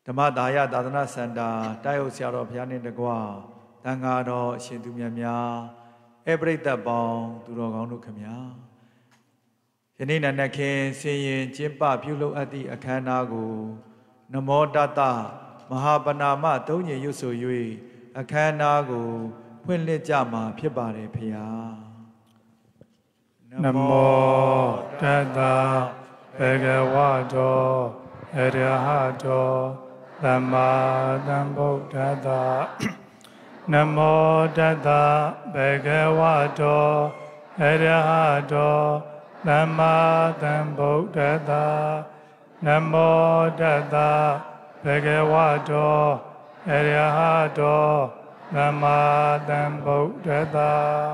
ဓမ္မဒါယသာသနာစင်တာတိုက်ဟုတ်ဆရာတော်ဘုရားနှင့်တကွတန်ဃာတော်အရှင်သူမြတ်များဧပရိသတ်ပေါင်းသူတော်ကောင်းတို့ခင်ဗျာယနေ့နက်ခင်းဆင်ရင်ကျင်းပပြုလုပ်အပ်သည့်အခမ်းအနားကိုနမောတတမဟာပဏာမသုံးညရွတ်ဆို၍အခမ်းအနားကိုဖွင့်လှစ်ကြမှာဖြစ်ပါတယ်ဖေဟာနမောတတဘဂဝတောအရဟတောသမ္မာသမ္ဗုဒ္ဓတ္တနမောတတဘဂဝတောအရဟတောသမ္မာသမ္ဗုဒ္ဓတ္တနမောတတဘဂဝတောအရဟတောသမ္မာသမ္ဗုဒ္ဓတ္တ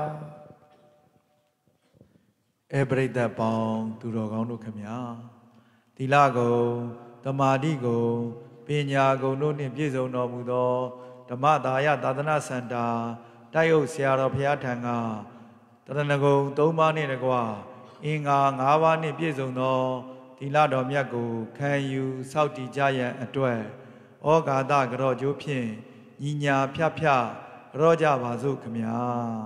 ဧပရိသတ်ပေါင်းသူတော်ကောင်းတို့ခင်ဗျာသီလဂုဏ်သမာဓိဂုဏ်ပညာဂုဏ်တို့နှင့်ပြည့်စုံတော်မူသောဓမ္မဒါယသာသနာစင်တာတိုက်ဟုတ်ဆရာတော်ဘုရားထံကတရဏဂုံ3ပါးနှင့်တကွအင်္ဂါ5ပါးနှင့်ပြည့်စုံသောသီလတော်မြတ်ကိုခံယူစောင့်တည်ကြရန်အတွက်ဩဃာတကရော့ကျိုးဖြင့်ညီညာဖြတ်ဖြတ်ရောကြပါစို့ခင်ဗျာ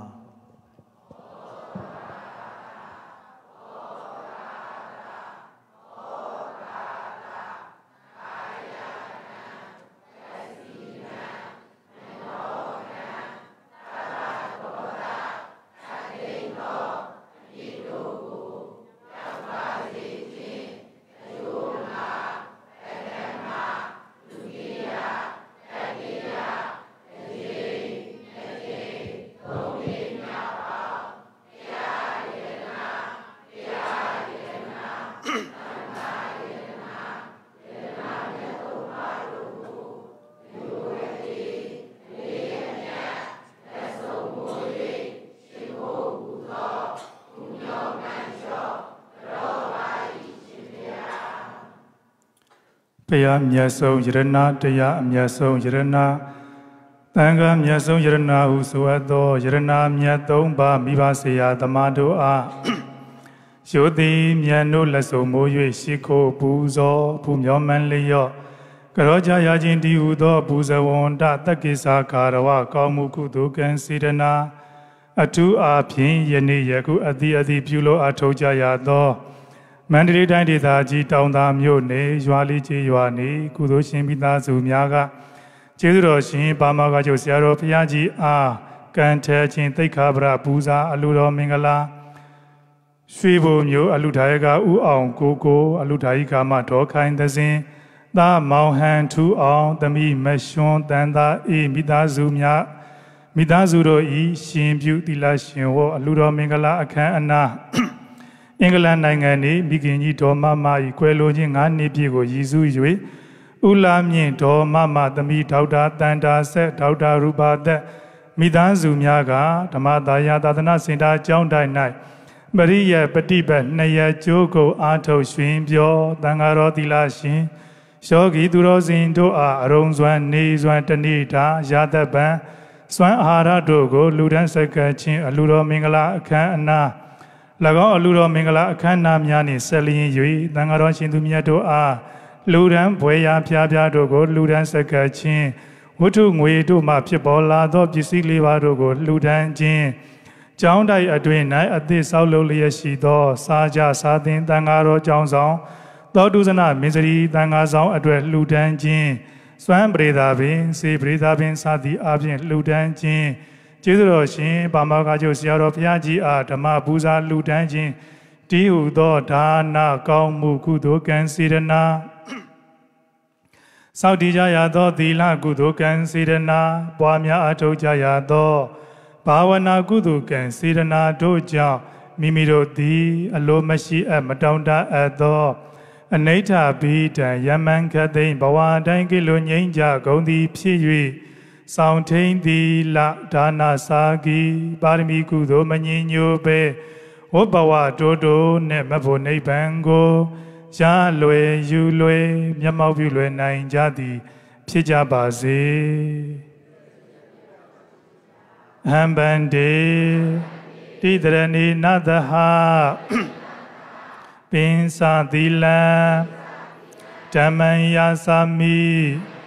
တရားမြတ်ဆုံးယရဏတရားအမြတ်ဆုံးယရဏသံဃာမြတ်ဆုံးယရဏဟုဆိုအပ်သောယရဏမြတ်3ပါးမိဘဆရာသမားတို့အားယောတိမြတ်တို့လက်ဆုံမိုး၍ရှိခိုးပူဇော်ဖူမြောမှန်လျော့ကရောကြရခြင်းတည်ဟုသောပူဇဝန္တတက္ကိစာခါရဝကောင်းမှုကုသိုလ်ကံစေတနာအထူးအားဖြင့်ယနေ့ယခုအသီးပြုလို့အထောက်ကြရသောမန္တလေးတိုင်းဒေသကြီးတောင်သာမြို့နယ်ရွာလေးကျေးရွာနေကုသိုလ်ရှင်မိသားစုများကကျေးဇူးတော်ရှင်ပါမဂါချုပ်ဆရာတော်ဘုရားကြီးအားကံထဲခြင်းသိက္ခာပရပူဇာအလူတော်မင်္ဂလာရွှေဘုံမျိုးအလူထာယကဥအောင်ကိုအလူထာယိကာမဒေါခိုင်သဇင်သာမောင်ဟန်ထူအောင်သမီးမရွှွန်းတန်သာအေးမိသားစုတို့ဤရှင်ပြုသီလရှင်ဝအလူတော်မင်္ဂလာအခမ်းအနားအင်္ဂလန်နိုင်ငံနေမိခင်ကြီးဒေါ်မမ၏ကွယ်လွန်ခြင်း9နှစ်ပြည့်ကိုရည်စူး၍ဦးလာမြင့်ဒေါ်မမသမီးဒေါက်တာတန်တာဆက်ဒေါက်တာရူပါသက်မိသားစုများကဓမ္မဒါယသာသနာစင်တာကျောင်းတိုင်း၌ပရိယပฏิပတ်2ရက်ကျိုးကိုအားထုတ်ရွှင်ပြောသံဃာတော်သီလရှင်ယောဂီသူတော်စင်တို့အားအရုံစွမ်းနေစွမ်းတနေ့တာရာသက်ပံစွမ်းအာဟာရတို့ကိုလူဒန်းစက္ကချင်းအလူတော်မင်္ဂလာအခမ်းအနား၎င်းအလူတော်မင်္ဂလာအခမ်းအနားများနှင့်ဆက်လျင်၍သံဃာတော်ရှင်သူမြတ်တို့အားလူဒန်းဘွယ်ရာဖျားတို့ကိုလူဒန်းစက္ကချင်းဝတ္ထုငွေတို့မှဖြစ်ပေါ်လာသောပစ္စည်းလေးပါးတို့ကိုလူဒန်းခြင်းကျောင်းတိုက်အတွင်၌အသည့်ဆောက်လုပ်လျက်ရှိသောစားကြစားသင်သံဃာတော်ကျောင်းဆောင်သောတုဇနမင်းစရီသံဃာဆောင်အတွက်လူဒန်းခြင်းစွမ်းပရိသာပင်စေပရိသာပင်စသည်အပြင်လူဒန်းခြင်းကျေးဇူးတော်ရှင်ပါမဂါချုပ်ဆရာတော်ဘုရားကြီးအားဓမ္မပူဇာလူဒန်းခြင်းတည်ဟုသောဒါနကောင်းမှုကုသိုလ်ကံစေတနာစောင့်တည်ကြရသောသီလကုသိုလ်ကံစေတနာပွားများအထောက်ကြရသောဘာဝနာကုသိုလ်ကံစေတနာတို့ကြောင့်မိမိတို့သည်အလိုမရှိအပ်မတောင့်တအပ်သောအနိဋ္ဌဘိတံယမန်ခသိဘဝတိုင်းကိလိုငြိမ်းကြကုန်သည်ဖြစ်၍ဆောင်ထိန်သီလဒါနစာကီပါရမီကုသိုလ်မငြိညိုပဲဝဘဝတိုးတိုးနဲ့မဖို့နိဗ္ဗာန်ကိုရလွယ်ယူလွယ်မျက်မှောက်ပြုလွယ်နိုင်ကြသည်ဖြစ်ကြပါစေအဟံဗန္တေတိတရဏိနသဟပင်စာသီလဓမ္မံယာစာမိ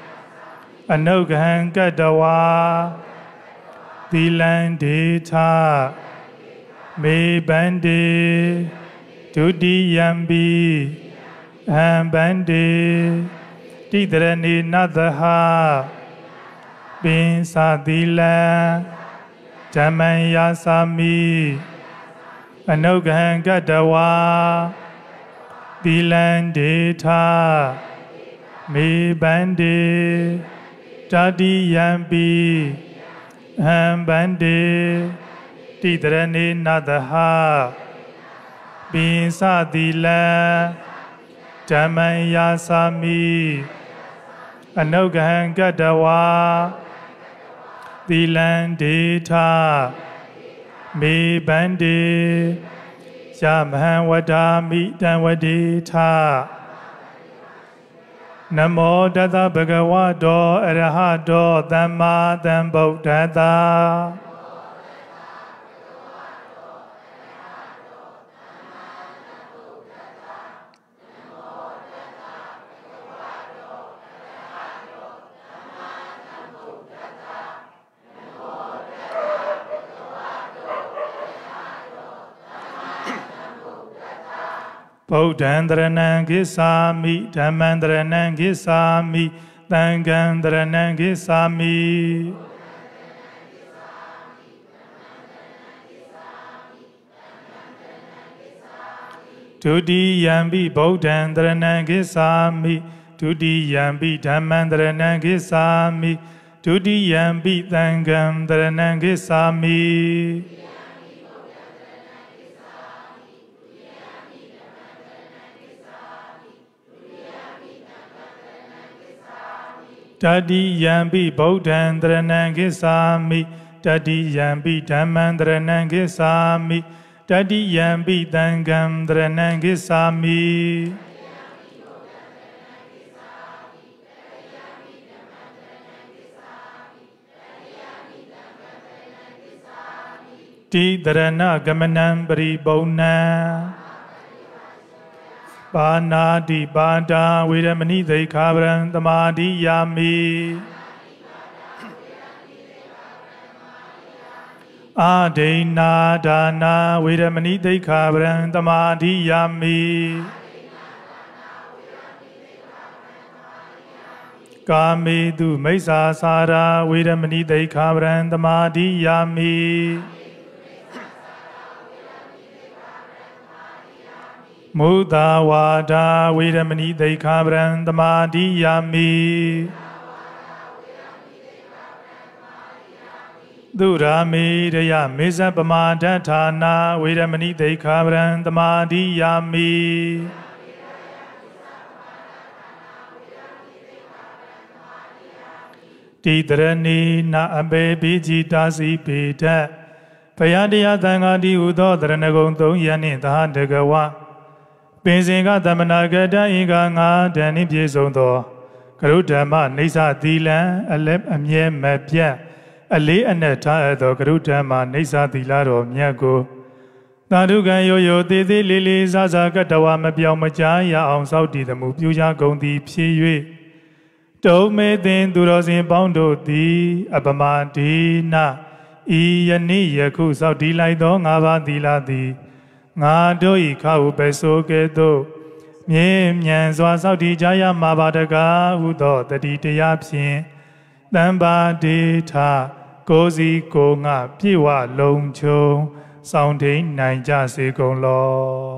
အနုဂဟံကတ္တဝါသီလံဒေထမေဘန္တေဒုတိယံပိအဟံဘန္တေတိတရဏေနသဟပင်စသီလံဓမ္မံယာစာမိအနုဂဟံကတ္တဝါသီလံဒေထမေဘန္တေတတိယံပိအဟံဘန္တေတိတရဏေနသဟပိစသီလံဓမ္မံယာစာမိအနုဂဟံကတ္တဝါသီလံဒေထမေဘန္တေယမဟံဝဒာမိတံဝဒေထနမောတသဗ္ဗဂဝတောအရဟတောသမ္မာသမ္ဗုဒ္ဓတ္တဗုဒ္ဓံတရဏံကိသာမိဓမ္မံတရဏံကိသာမိသံဃံတရဏံကိသာမိဒုတိယံပိဗုဒ္ဓံတရဏံကိသာမိဒုတိယံပိဓမ္မံတရဏံကိသာမိဒုတိယံပိသံဃံတရဏံကိသာမိတတိယံပိဗုဒ္ဓံတရဏံကိသာမိတတိယံပိဓမ္မံတရဏံကိသာမိတတိယံပိသံဃံတရဏံကိသာမိတိတရဏဂမနံပရိပုဏ္ဏံပါဏာတိပါဒာဝေရမဏိသိက္ခာပရံသမာဓိယာမိအာဒိနာဒါနာဝေရမဏိသိက္ခာပရံသမာဓိယာမိကာမေတုမိစ္ဆာစာရာဝေရမဏိသိက္ခာပရံသမာဓိယာမိမုဒ္ဒဝါဒာဝေရမဏိသိက္ခာပရံသမာဓိယာမိသုရာမေရယမေဇပမာဒဋ္ဌာနာဝေရမဏိသိက္ခာပရံသမာဓိယာမိတိတရဏီနာအဘေပိจิတာစီပေထဘယတရားသံဃာတိဟုသောတရဏဂုံ3ရပ်နှင့်သာတကဝပင်စင်ကသမဏဂတအင်္ဂါ9ဓာတ်နှင့်ပြည့်စုံသောကရုဓမ္မနေသသီလံအလက်အမြဲမပြတ်အလေးအနက်ထားအပ်သောကရုဓမ္မနေသသီလတော်မြတ်ကိုသာဓုကံရိုရိုသေးသေးလေးလေးစားစားကတဝမပြောင်းမကြားရအောင်စောင့်တည်သမှုပြုကြကုန်သည်ဖြစ်၍တုံမေသင်သူတော်စင်ပေါင်းတို့သည်အပမဒေနဤယနေ့ယခုစောင့်တည်လိုက်သော၅ပါးသီလသည်ငါတို့ဤခဟုပဲဆိုကဲ့သို့မြဲမြံစွာစောင့်တည်ကြရမှာပါတကားဟုသောတတိတရားဖြင့်တမ္ပါဒေထကိုယ်စီကိုငါပြေဝလုံးချုံစောင့်ထိန်နိုင်ကြစေကုန်လော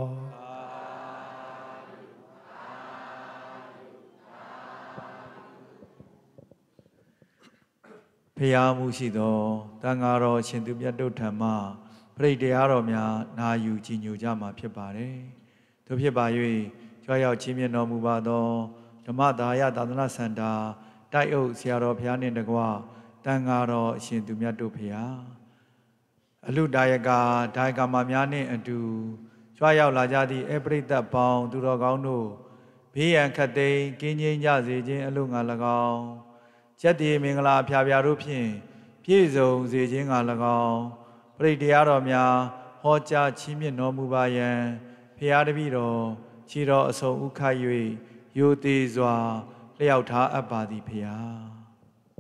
ဖရာမှုရှိသောတန်ဃာတော်ရှင်သူမြတ်တို့ထံမှပရိတရားတော်များနာယူကြည်ညိုကြမှာဖြစ်ပါတယ်။သို့ဖြစ်ပါ၍ကြွရောက်ချင်းမြတ်တော်မူပါသောဓမ္မဒါယသာသနာစန္ဒာတိုက်အုပ်ဆရာတော်ဘုရားနှင့်တကွတန်ဃာတော်အရှင်သူမြတ်တို့ဖရာအလူဒါယကာဒါယကာမများနှင့်အတူကြွရောက်လာကြသည့်အပရိသတ်ပေါင်းသူတော်ကောင်းတို့ဘေးရန်ခတ်သိမ်းကင်းငြိမ်းကြစေခြင်းအလို့ငါ၎င်းကျက်တည်မင်္ဂလာဖြာဖြာတို့ဖြင့်ပြည့်စုံစေခြင်းငါ၎င်းပရိတရားတော်များဟောကြားချီးမြှင့်တော်မူပါယံဖရာတပည့်တော်ခြေတော်အစုံဥခိုက်၍ယိုသေးစွာလျှောက်ထားအပ်ပါသည်ဖရာ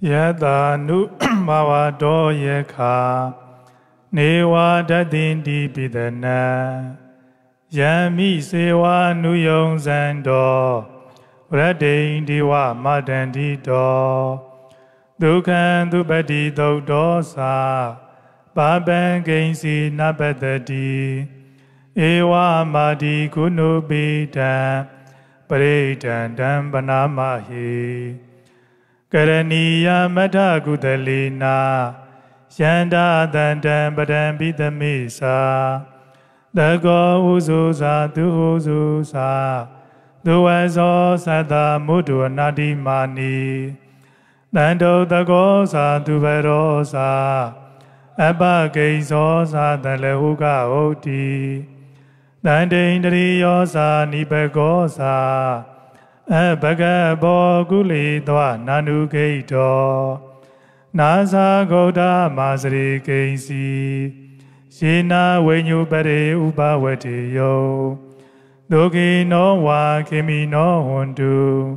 Yadanu Mavado Yeka Newa Dadindi Bidana Yami Sewa Nuyong Zando Radin Diwa Madandi Do Dukan Dubadi Dodosa Baban Gainsi Nabadadi Ewa Madi Kunubita Paritan Dambanamahi Karaniya Mata Gudalina Shanda Dandan Badam Bidamisa Dago Uzusa Duzusa Duazo Sada Mudu Nadi Mani Dando Dagosa Duverosa Abba Gaisosa Dalehuga Oti Dande Indriyosa Nibegosa Abbaga Boguli Dwa Nanu Gaito Nasa Goda Masri Gaisi Shina Wenyu Bade Ubawati Yo Dogi no Wa Kimi no Hundu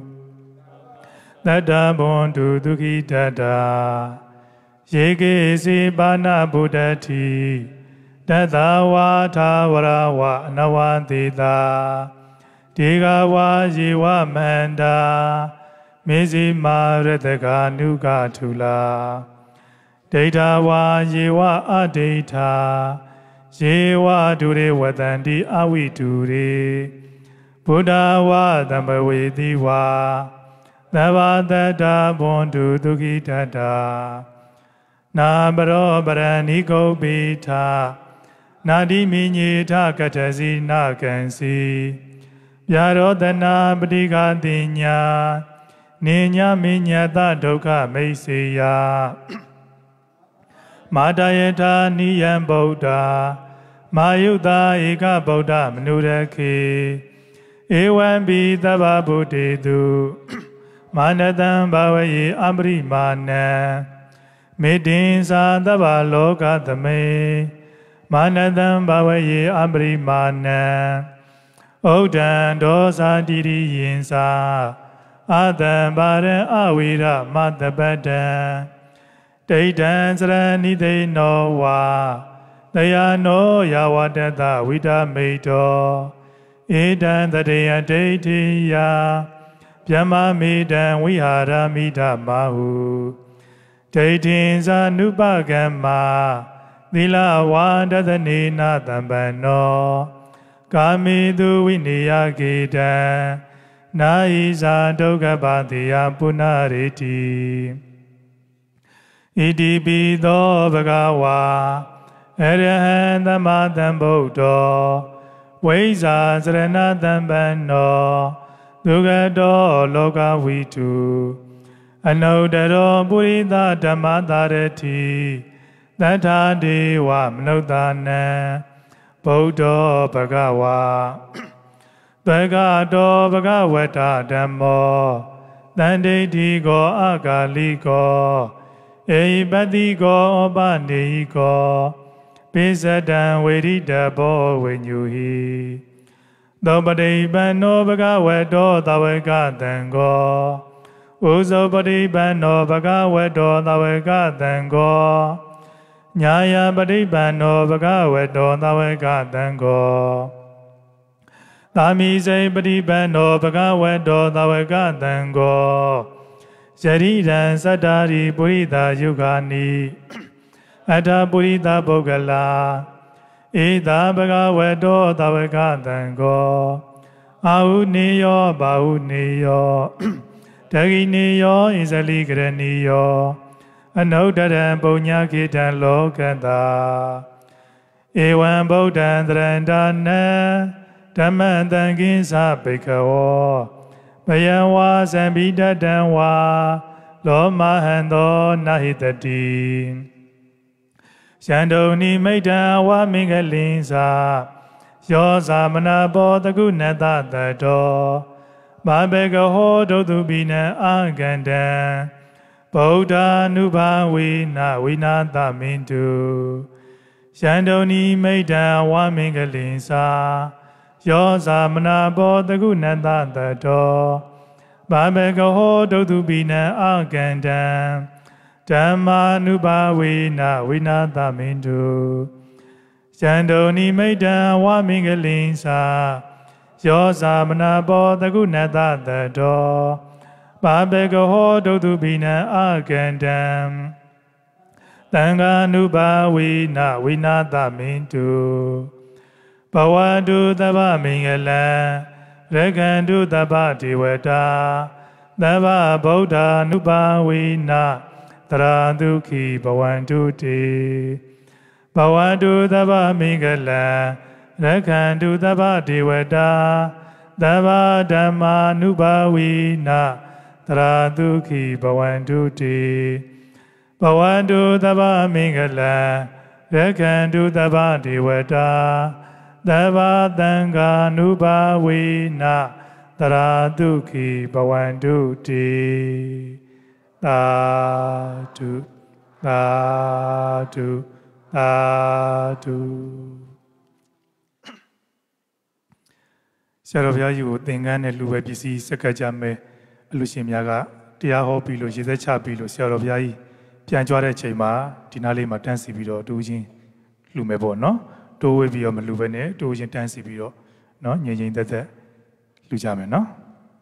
Dada Bondu Dugi Dada Yege Si Bana Buddhati Dada Wa Tawara Wa Nawantida Diga Wa Jiwa Manda Mizi Marataka Nuga Tula Data Wa Jiwa Adita Jiwa Dure Wadandi Awi Dure Buddha Wa Dhammawe Wa Dava Dada Bondu Dugi Dada Nabaro Baraniko Bita Nadi Minyita Katazi Nakansi Yarodana Badiga Dinya Ninya Minyata Doka Meisiya Madayeta Niyam Bodha Mayuda Eka Bodha Manuraki Ewan Bidava Buddhidu Manadam Bawayi Amri Mana Midin Sadava Loka Dame Manadam Bawayi Amri Mana Odan Dosa Diri Yinsa Adam Baran Awira Madabada Daydan Sarani De Nowa Daya no Yawadada Vida Medo Edan Dadaya Daytiya Pyama Medan Vihara Mida Mahu Daytin Zanubagama Dila Wandadani Natambano Kamidu Vinaya Gita Naiza Dogabadiya Punariti Iti Bido Bhagawa Arahanta Matam Bodho Vaisa Saranatan Bano Dugado Loka Vitu Anodaro Purita Dhammadarati Tata Dewa Manodana Bodho Bhagawa Bhagado Bhagavata Dhammo Dandetigo Akaliko Eibatigo Obaniko Pisadan Vedita Bo Vinyuhi Dobadi Bano Bhagavato Tavagatango Uzobadi Bano Bhagavato Tavagatango Nyaya Badi Bano Bhagavato Tavagatango Tami Badi Bano Bhagavato Tavagatango Sharidan Sadari Purita Yugani Atta Purita Bogala Ida Bhagavato Tavagatango Ahuniyo Bahuniyo Taginiyo Isali Graniyo Anodaran Punyakitan Lokata Ewan Bodhan Drandana Dhammantan Sapikawo Bayawa Sambita Danwa Loma Hando Nahitati Shandoni Maida Wa Mingalinsa Yosa Manabo Tagunata Tato Babega Hodo Dubina Aganda Bodha Nuba Vinata Mintu Shandoni Maida Wa Mingalinsa Yosa Manabo Tagunata Tato Babega Hodo Dubina Aganda Dhamma nubawena vinata mindu Chandoni maidan wa mingalinsa Yosa manabo tagunata tato Babekaho dotubina agandam Tanga nubawena vinata mindu Bawandu taba mingala Regandu taba diwata Taba Buddha nubawena Taranduki Bawandu te Bawandu taba mingala Regandu taba diwata Taba Dhamma nubawena Taranduki Bawandu te Bawandu taba mingala Regandu taba diwata Dava Danga Nubawena Taraduki Bawandu Ti Tadu Tadu Tadu ဆရာတော်ဘုရားကြီးကိုသင်္ကန်းနဲ့လူပဲပစ္စည်းစက္ကကြမယ်အလူရှင်များကတရားဟောပြီးလို့ရေသက်ချပြီးလို့ဆရာတော်ဘုရားကြီးပြန်ကြွားတဲ့ချိန်မှာဒီနားလေးမှာတန်းစီပြီးတော့တူချင်းလူမယ်ပေါ့နော်တိုးဝေးပြီးတော့မလူပဲနဲ့တိုးချင်းတန်းစီပြီးတော့နော်ငြိမ်ငြိမ်သက်သက်လူကြမယ်နော်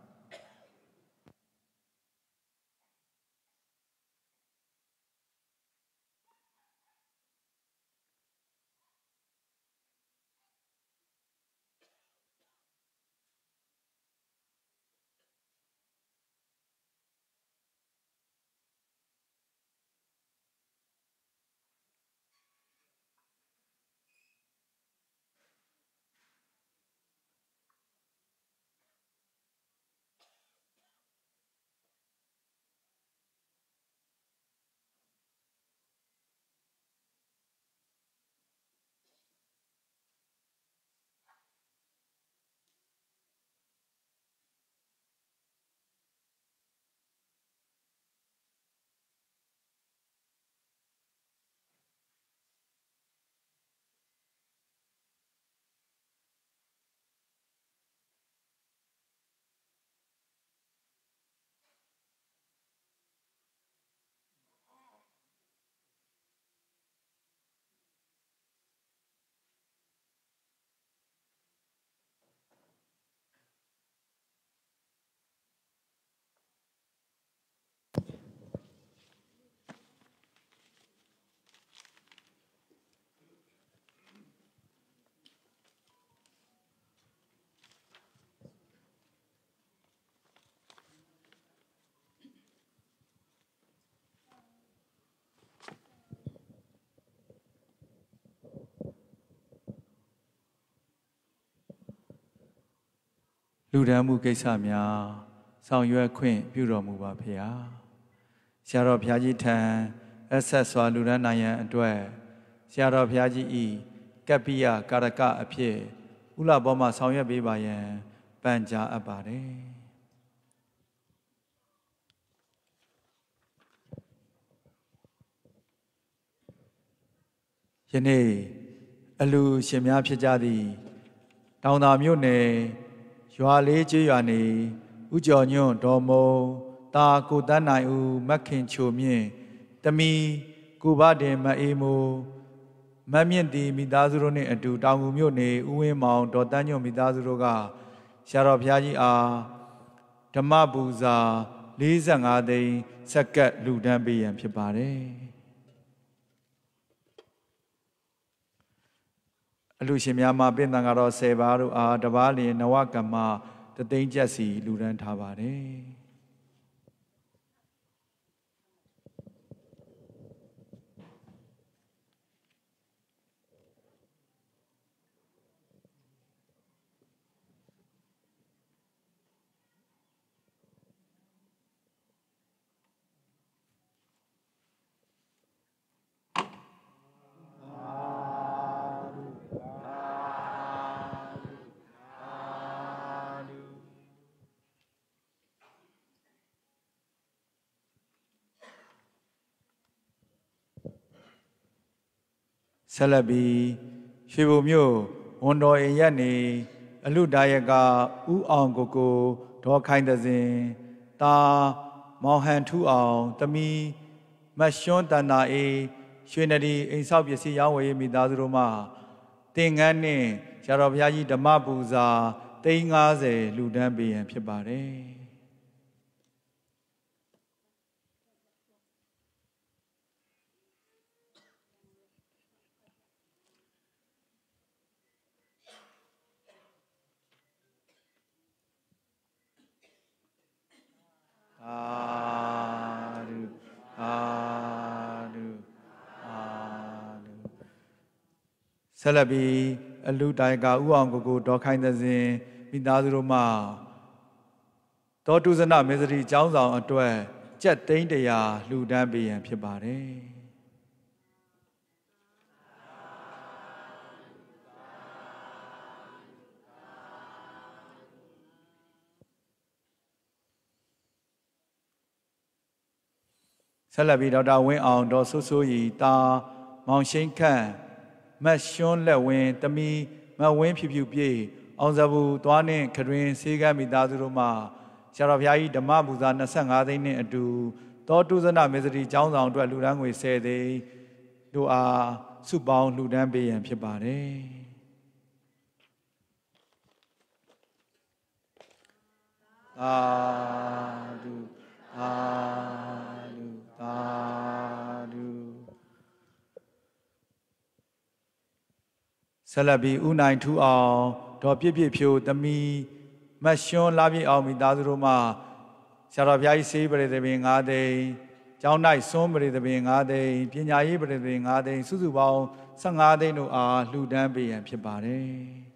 လူဒန်းမှုကိစ္စများဆောင်ရွက်ခွင့်ပြုတော်မူပါဖေဟာဆရာတော်ဘုရားကြီးထံအဆက်စွာလူဒန်းနိုင်ရန်အတွက်ဆရာတော်ဘုရားကြီးဤကပ္ပိယကာရကအဖြစ်ဥလဘောမှာဆောင်ရွက်ပေးပါရန်ပန်ကြားအပ်ပါတယ်ယနေ့အလူရှင်များဖြစ်ကြသည့်တောင်သာမြို့နယ်ရွာလေးကျေးရွာနေဥကျော်ညွန့်ဒေါ်မုံတာကိုတန်းနိုင်ဦးမက်ခင်ချိုမြင့်တမီကိုဘတင်မအေးမိုးမမြင့်တီမိသားစုတို့နှင့်အတူတောင်ငူမြို့နေဦးဝင်းမောင်ဒေါ်တန်းညွန့်မိသားစုတို့ကဆရာတော်ဘုရားကြီးအားဓမ္မပူဇာ45သိန်းစက္ကပ်လူဒန်းပေးရန်ဖြစ်ပါတယ်အလူရှင်များမှာပင်သံဃာတော်10ပါးတို့အားတပါးလျင်နဝကမ္မတသိန်းကျပ်စီလူဒန်းထားပါတယ်ဆက်လက်ပြီးရွှေဘုံမြို့ဝန်တော်အိမ်ရက်နေအလူဒါယကဥအောင်ကိုဒေါ်ခိုင်သဇင်တာမောင်ဟန်ထူအောင်တမီမတ်ရွှန်းတန်တာအေးရွှေနဒီအိမ်ဆောက်ပစ္စည်းရောင်းဝယ်ရေးမိသားစုတို့မှသင်္ကန်းနှင့်ဆရာတော်ဘုရားကြီးဓမ္မပူဇာ350လှူဒန်းပေးရန်ဖြစ်ပါတယ်ဆက်လက်ပြီးအလူတိုင်ကဥအောင်ကိုဒေါ်ခိုင်သဇင်မိသားစုတို့မှတောတုဇနမေစရီကျောင်းဆောင်အတွက်ကျပ်သိန်း100လှူဒန်းပေးရန်ဖြစ်ပါတယ်ဆက်လက်ပြီးဒေါက်တာဝင်းအောင်ဒေါ်ဆိုးဆိုးရီတာမောင်ရှိန်ခန့်မတ်ရွှန်းလက်ဝင်းတမီမတ်ဝင်းဖြူဖြူပြေအောင်စဘူးသွားနှင့်ခရင်ဆေးကမ်းမိသားစုတို့မှဆရာတော်ဘုရားကြီးဓမ္မပူဇာ25သိန်းနှင့်အတူတောတုဇနမေစရီကျောင်းဆောင်အတွက်လှူဒန်းငွေ10သိန်းတို့အားစုပေါင်းလှူဒန်းပေးရန်ဖြစ်ပါတယ်သာဓုသာဓုသာဓုဆက်လက်ပြီးဦးနိုင်ထူအောင်ဒေါ်ပြည့်ပြည့်ဖြိုသမီးမတ်ရွှန်းလာပြည့်အောင်မိသားစုတို့မှဆရာတော်ဘုရားကြီးဆေးပရိသပင်9သိန်းကျောင်း၌စွန်းပရိသပင်9သိန်းပညာရေးပရိသပင်9သိန်းစုစုပေါင်း15သိန်းတို့အားလှူဒန်းပေးရန်ဖြစ်ပါတယ်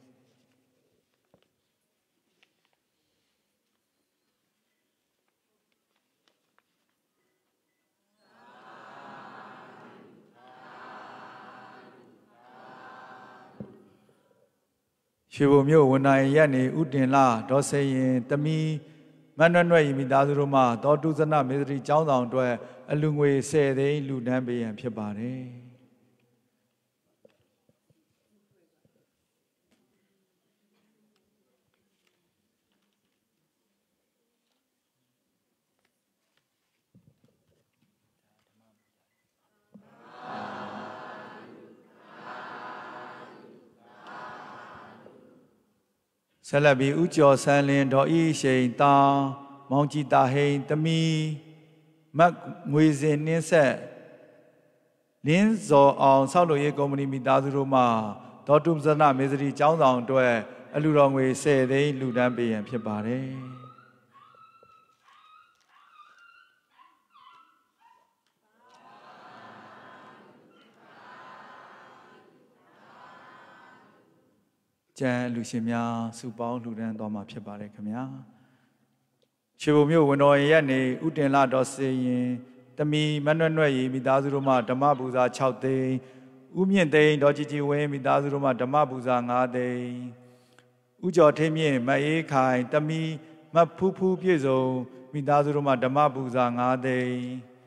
ရွှေဘုံမြို့ဝန်နိုင်ရက်နေဥတင်လာဒေါ်စေရင်တမီမန်းနွဲ့ရီမိသားစုတို့မှတောတုဇနမေစရီကျောင်းဆောင်အတွက်အလူငွေ10သိန်းလှူဒန်းပေးရန်ဖြစ်ပါတယ်ဆက်လက်ပြီးဥကျော်ဆန်းလင်းဒေါ်ဤရှိန်တာမောင်ကြည်တာဟိန်တမီမတ်ငွေစင်နှင်းဆက်လင်းဇော်အောင်ဆောက်လုပ်ရေးကုမ္ပဏီမိသားစုတို့မှဒေါ်တုဇနမေစရီကျောင်းဆောင်အတွက်အလူတော်ငွေ10သိန်းလှူဒန်းပေးရန်ဖြစ်ပါတယ်ကျန်လူရှင်များစုပေါင်းလှူဒန်းသွားမှာဖြစ်ပါတယ်ခင်ဗျာရွှေဘုံမြို့ဝန်တော်ရက်နေဥတင်လာတော်စေရင်တမီမနွဲ့နွဲ့ရီမိသားစုတို့မှဓမ္မပူဇာ6သိန်းဥမြင့်သိန်းဒေါ်ကြည်ကြည်ဝင်းမိသားစုတို့မှဓမ္မပူဇာ9သိန်းဥကျော်ထိမြင့်မအေးခိုင်တမီမဖူးဖူးပြည့်စုံမိသားစုတို့မှဓမ္မပူဇာ9သိန်း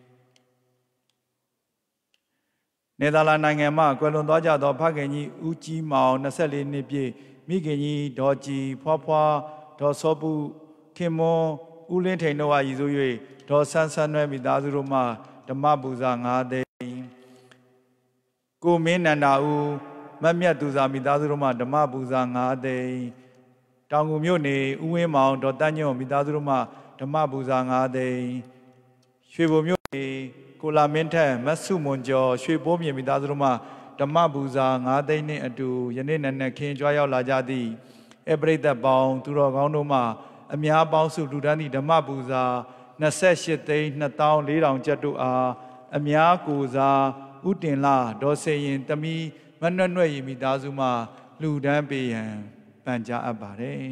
နယ်သာလန်နိုင်ငံမှကွယ်လွန်သွားကြသောဖခင်ကြီးဦးကြီးမောင်24နှစ်ပြည့်မိခင်ကြီးဒေါ်ကြည်ဖွားဖွားဒေါ်စောပုခင်မွန်ဦးလင်းထိန်တို့အားရည်စူး၍ဒေါ်ဆန်းဆန်းနွဲ့မိသားစုတို့မှဓမ္မပူဇာ9သိန်းကိုမင်းနန္ဒာဦးမတ်မြတ်သူစာမိသားစုတို့မှဓမ္မပူဇာ9သိန်းတောင်ငူမြို့နေဦးဝင်းမောင်ဒေါ်တန်းညွန့်မိသားစုတို့မှဓမ္မပူဇာ9သိန်းရွှေဘုံမြို့နေကိုလာမင်းထက်မဆုမွန်ကျော်ရွှေပိုးမြေမိသားစုတို့မှဓမ္မပူဇာ9သိန်းနှင့်အတူယနေ့နံနက်ခင်းကြွားရောက်လာကြသည့်အပရိသတ်ပေါင်းသူတော်ကောင်းတို့မှအများပေါင်းစုလူတန်းသည့်ဓမ္မပူဇာ28သိန်း2400ကျပ်တို့အားအများကိုစားဥတင်လာဒေါ်စေရင်တမီမနွဲ့နွဲ့ရီမိသားစုမှလူဒန်းပေးရန်ပန်ကြားအပ်ပါတယ်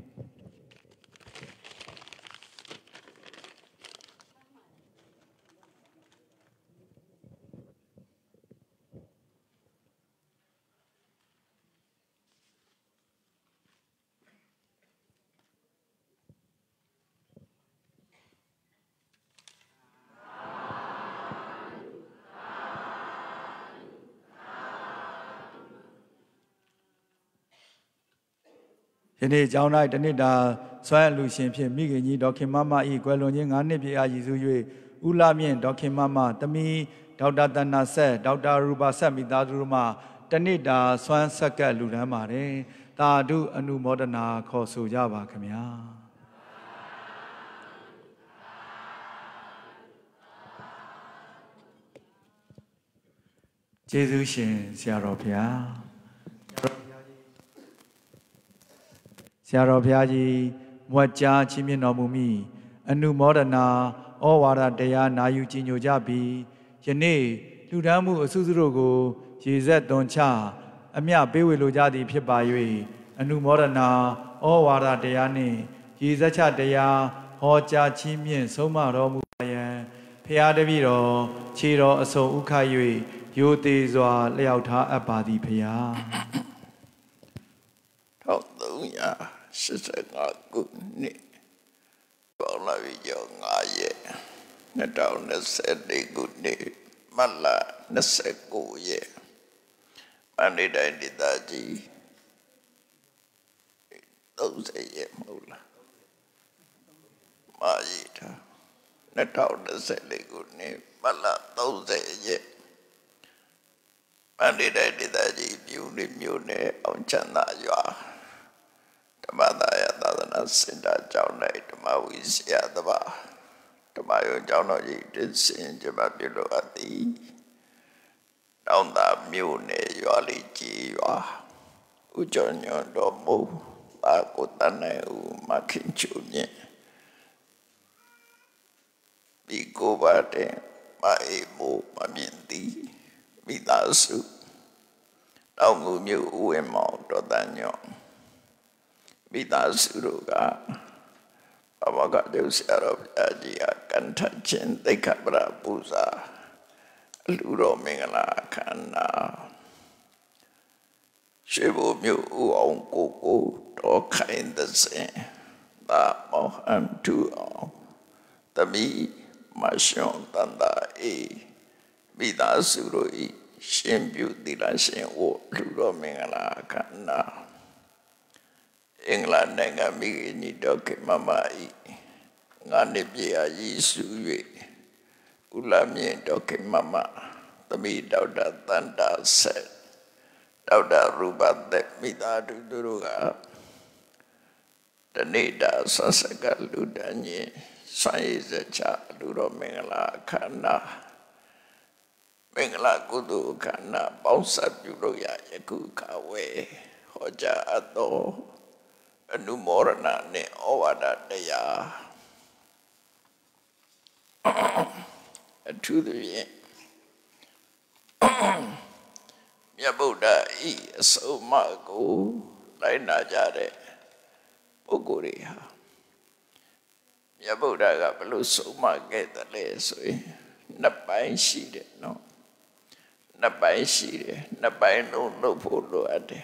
ယနေ့ကျောင်း၌တနစ်တာဆွမ်းအလူရှင်ဖြင့်မိခင်ကြီးဒေါခင်မမ၏ကွယ်လွန်ခြင်း9နှစ်ပြည့်အားရည်စူး၍ဦးလာမြင့်ဒေါခင်မမတမီဒေါက်တာတဏ္ဍဆက်ဒေါက်တာရူပါဆက်မိသားစုတို့မှတနစ်တာဆွမ်းဆက်ကပ်လူတန်းပါတယ်တာဓုအနုမောဒနာခေါ်ဆိုကြပါခင်ဗျာကျေးဇူးရှင်ဆရာတော်ဘုရားဆရာတော်ဘုရားကြီးမွတ်ကြားချီးမြှင့်တော်မူမိအနုမောဒနာဩဝါဒတရားနာယူကြည်ညိုကြပြီးယနေ့လူဒန်းမှုအစုစုတို့ကိုရေဆက်သွန်ချအမျှပေးဝေလိုကြသည်ဖြစ်ပါ၍အနုမောဒနာဩဝါဒတရားနှင့်ရေဆက်ချတရားဟောကြားချီးမြှင့်ဆုံးမတော်မူပါယံဖရာတပည့်တော်ခြေတော်အစုံဥခ၍ရိုသေစွာလျှောက်ထားအပ်ပါသည်ဖရာ 1385ခုနှစ်ပေါလာဝီကျော်9ရက်2024ခုနှစ်မတ်လ29ရက်မန္တလေးတိုင်းဒေသကြီး30ရက်မဟုတ်လားမာရီတာ2024ခုနှစ်မတ်လ30ရက်မန္တလေးတိုင်းဒေသကြီးမြို့နယ်အောင်ချမ်းသာရွာဓမ္မသာယသာသနာစင်တာကျောင်း၌ဓမ္မဝိဆရာတပါဓမ္မယုံကျောင်းတော်ကြီးတင်စင်ကျမပြုလို့အပ်သည်တောင်သာမြို့နယ်ရွာလေးကြီးရွာဥကျော်ညွန့်တော်မူပါကိုတန်နိုင်ဦးမခင်ချူမြင့်ဒီကိုပါတဲ့မအေးမိုးမမြင်သည်မိသားစုတောင်ငူမြို့ဦးဝင်းမောင်တော်တန်ညွန့်မိသားစုတို့ကဘဝကကျုပ်ဆရာတော်ဘုရားကြီးကကန်ထချင်းသိက္ခာပရပူဇာအလူတော်မင်္ဂလာအခမ်းအနားရွှေဘိုမြို့ဦးအောင်ကိုတော်ခိုင်သစင်သာမောဟန်တူအောင်တမီမရှွန်တန်တာအေမိသားစုတို့ဤရှင်ပြုသီလရှင်ဝလူတော်မင်္ဂလာအခမ်းအနားအင်္ဂလန်နိုင်ငံမိခင်ကြီးဒေါခင်မမဤငါနှစ်ပြည့်အရေးစု၍ဦးလာမြင့်ဒေါခင်မမသမီးဒေါက်တာတန်တာဆက်ဒေါက်တာရူပသက်မိသားစုတို့ကတနေ့တာဆက်စကလူတန်းကြီးဆိုင်ရစချလူတော်မင်္ဂလာခန္ဓာမင်္ဂလာကုသိုလ်ခန္ဓာပေါင်းစပ်ပြုလို့ရယခုခါဝဲဟောကြားအပ်တော်အနုမောဒနာနဲ့ဩဝါဒတရားအထူးသဖြင့်မြတ်ဗုဒ္ဓဤအဆုံးအမကိုလိုက်နာကြတဲ့ပုဂ္ဂိုလ်တွေဟာမြတ်ဗုဒ္ဓကဘယ်လိုဆုံးမခဲ့တယ်လဲဆိုရင်နှစ်ပိုင်းရှိတယ်နော်နှစ်ပိုင်းရှိတယ်နှစ်ပိုင်းလုံးလုပ်ဖို့လိုအပ်တယ်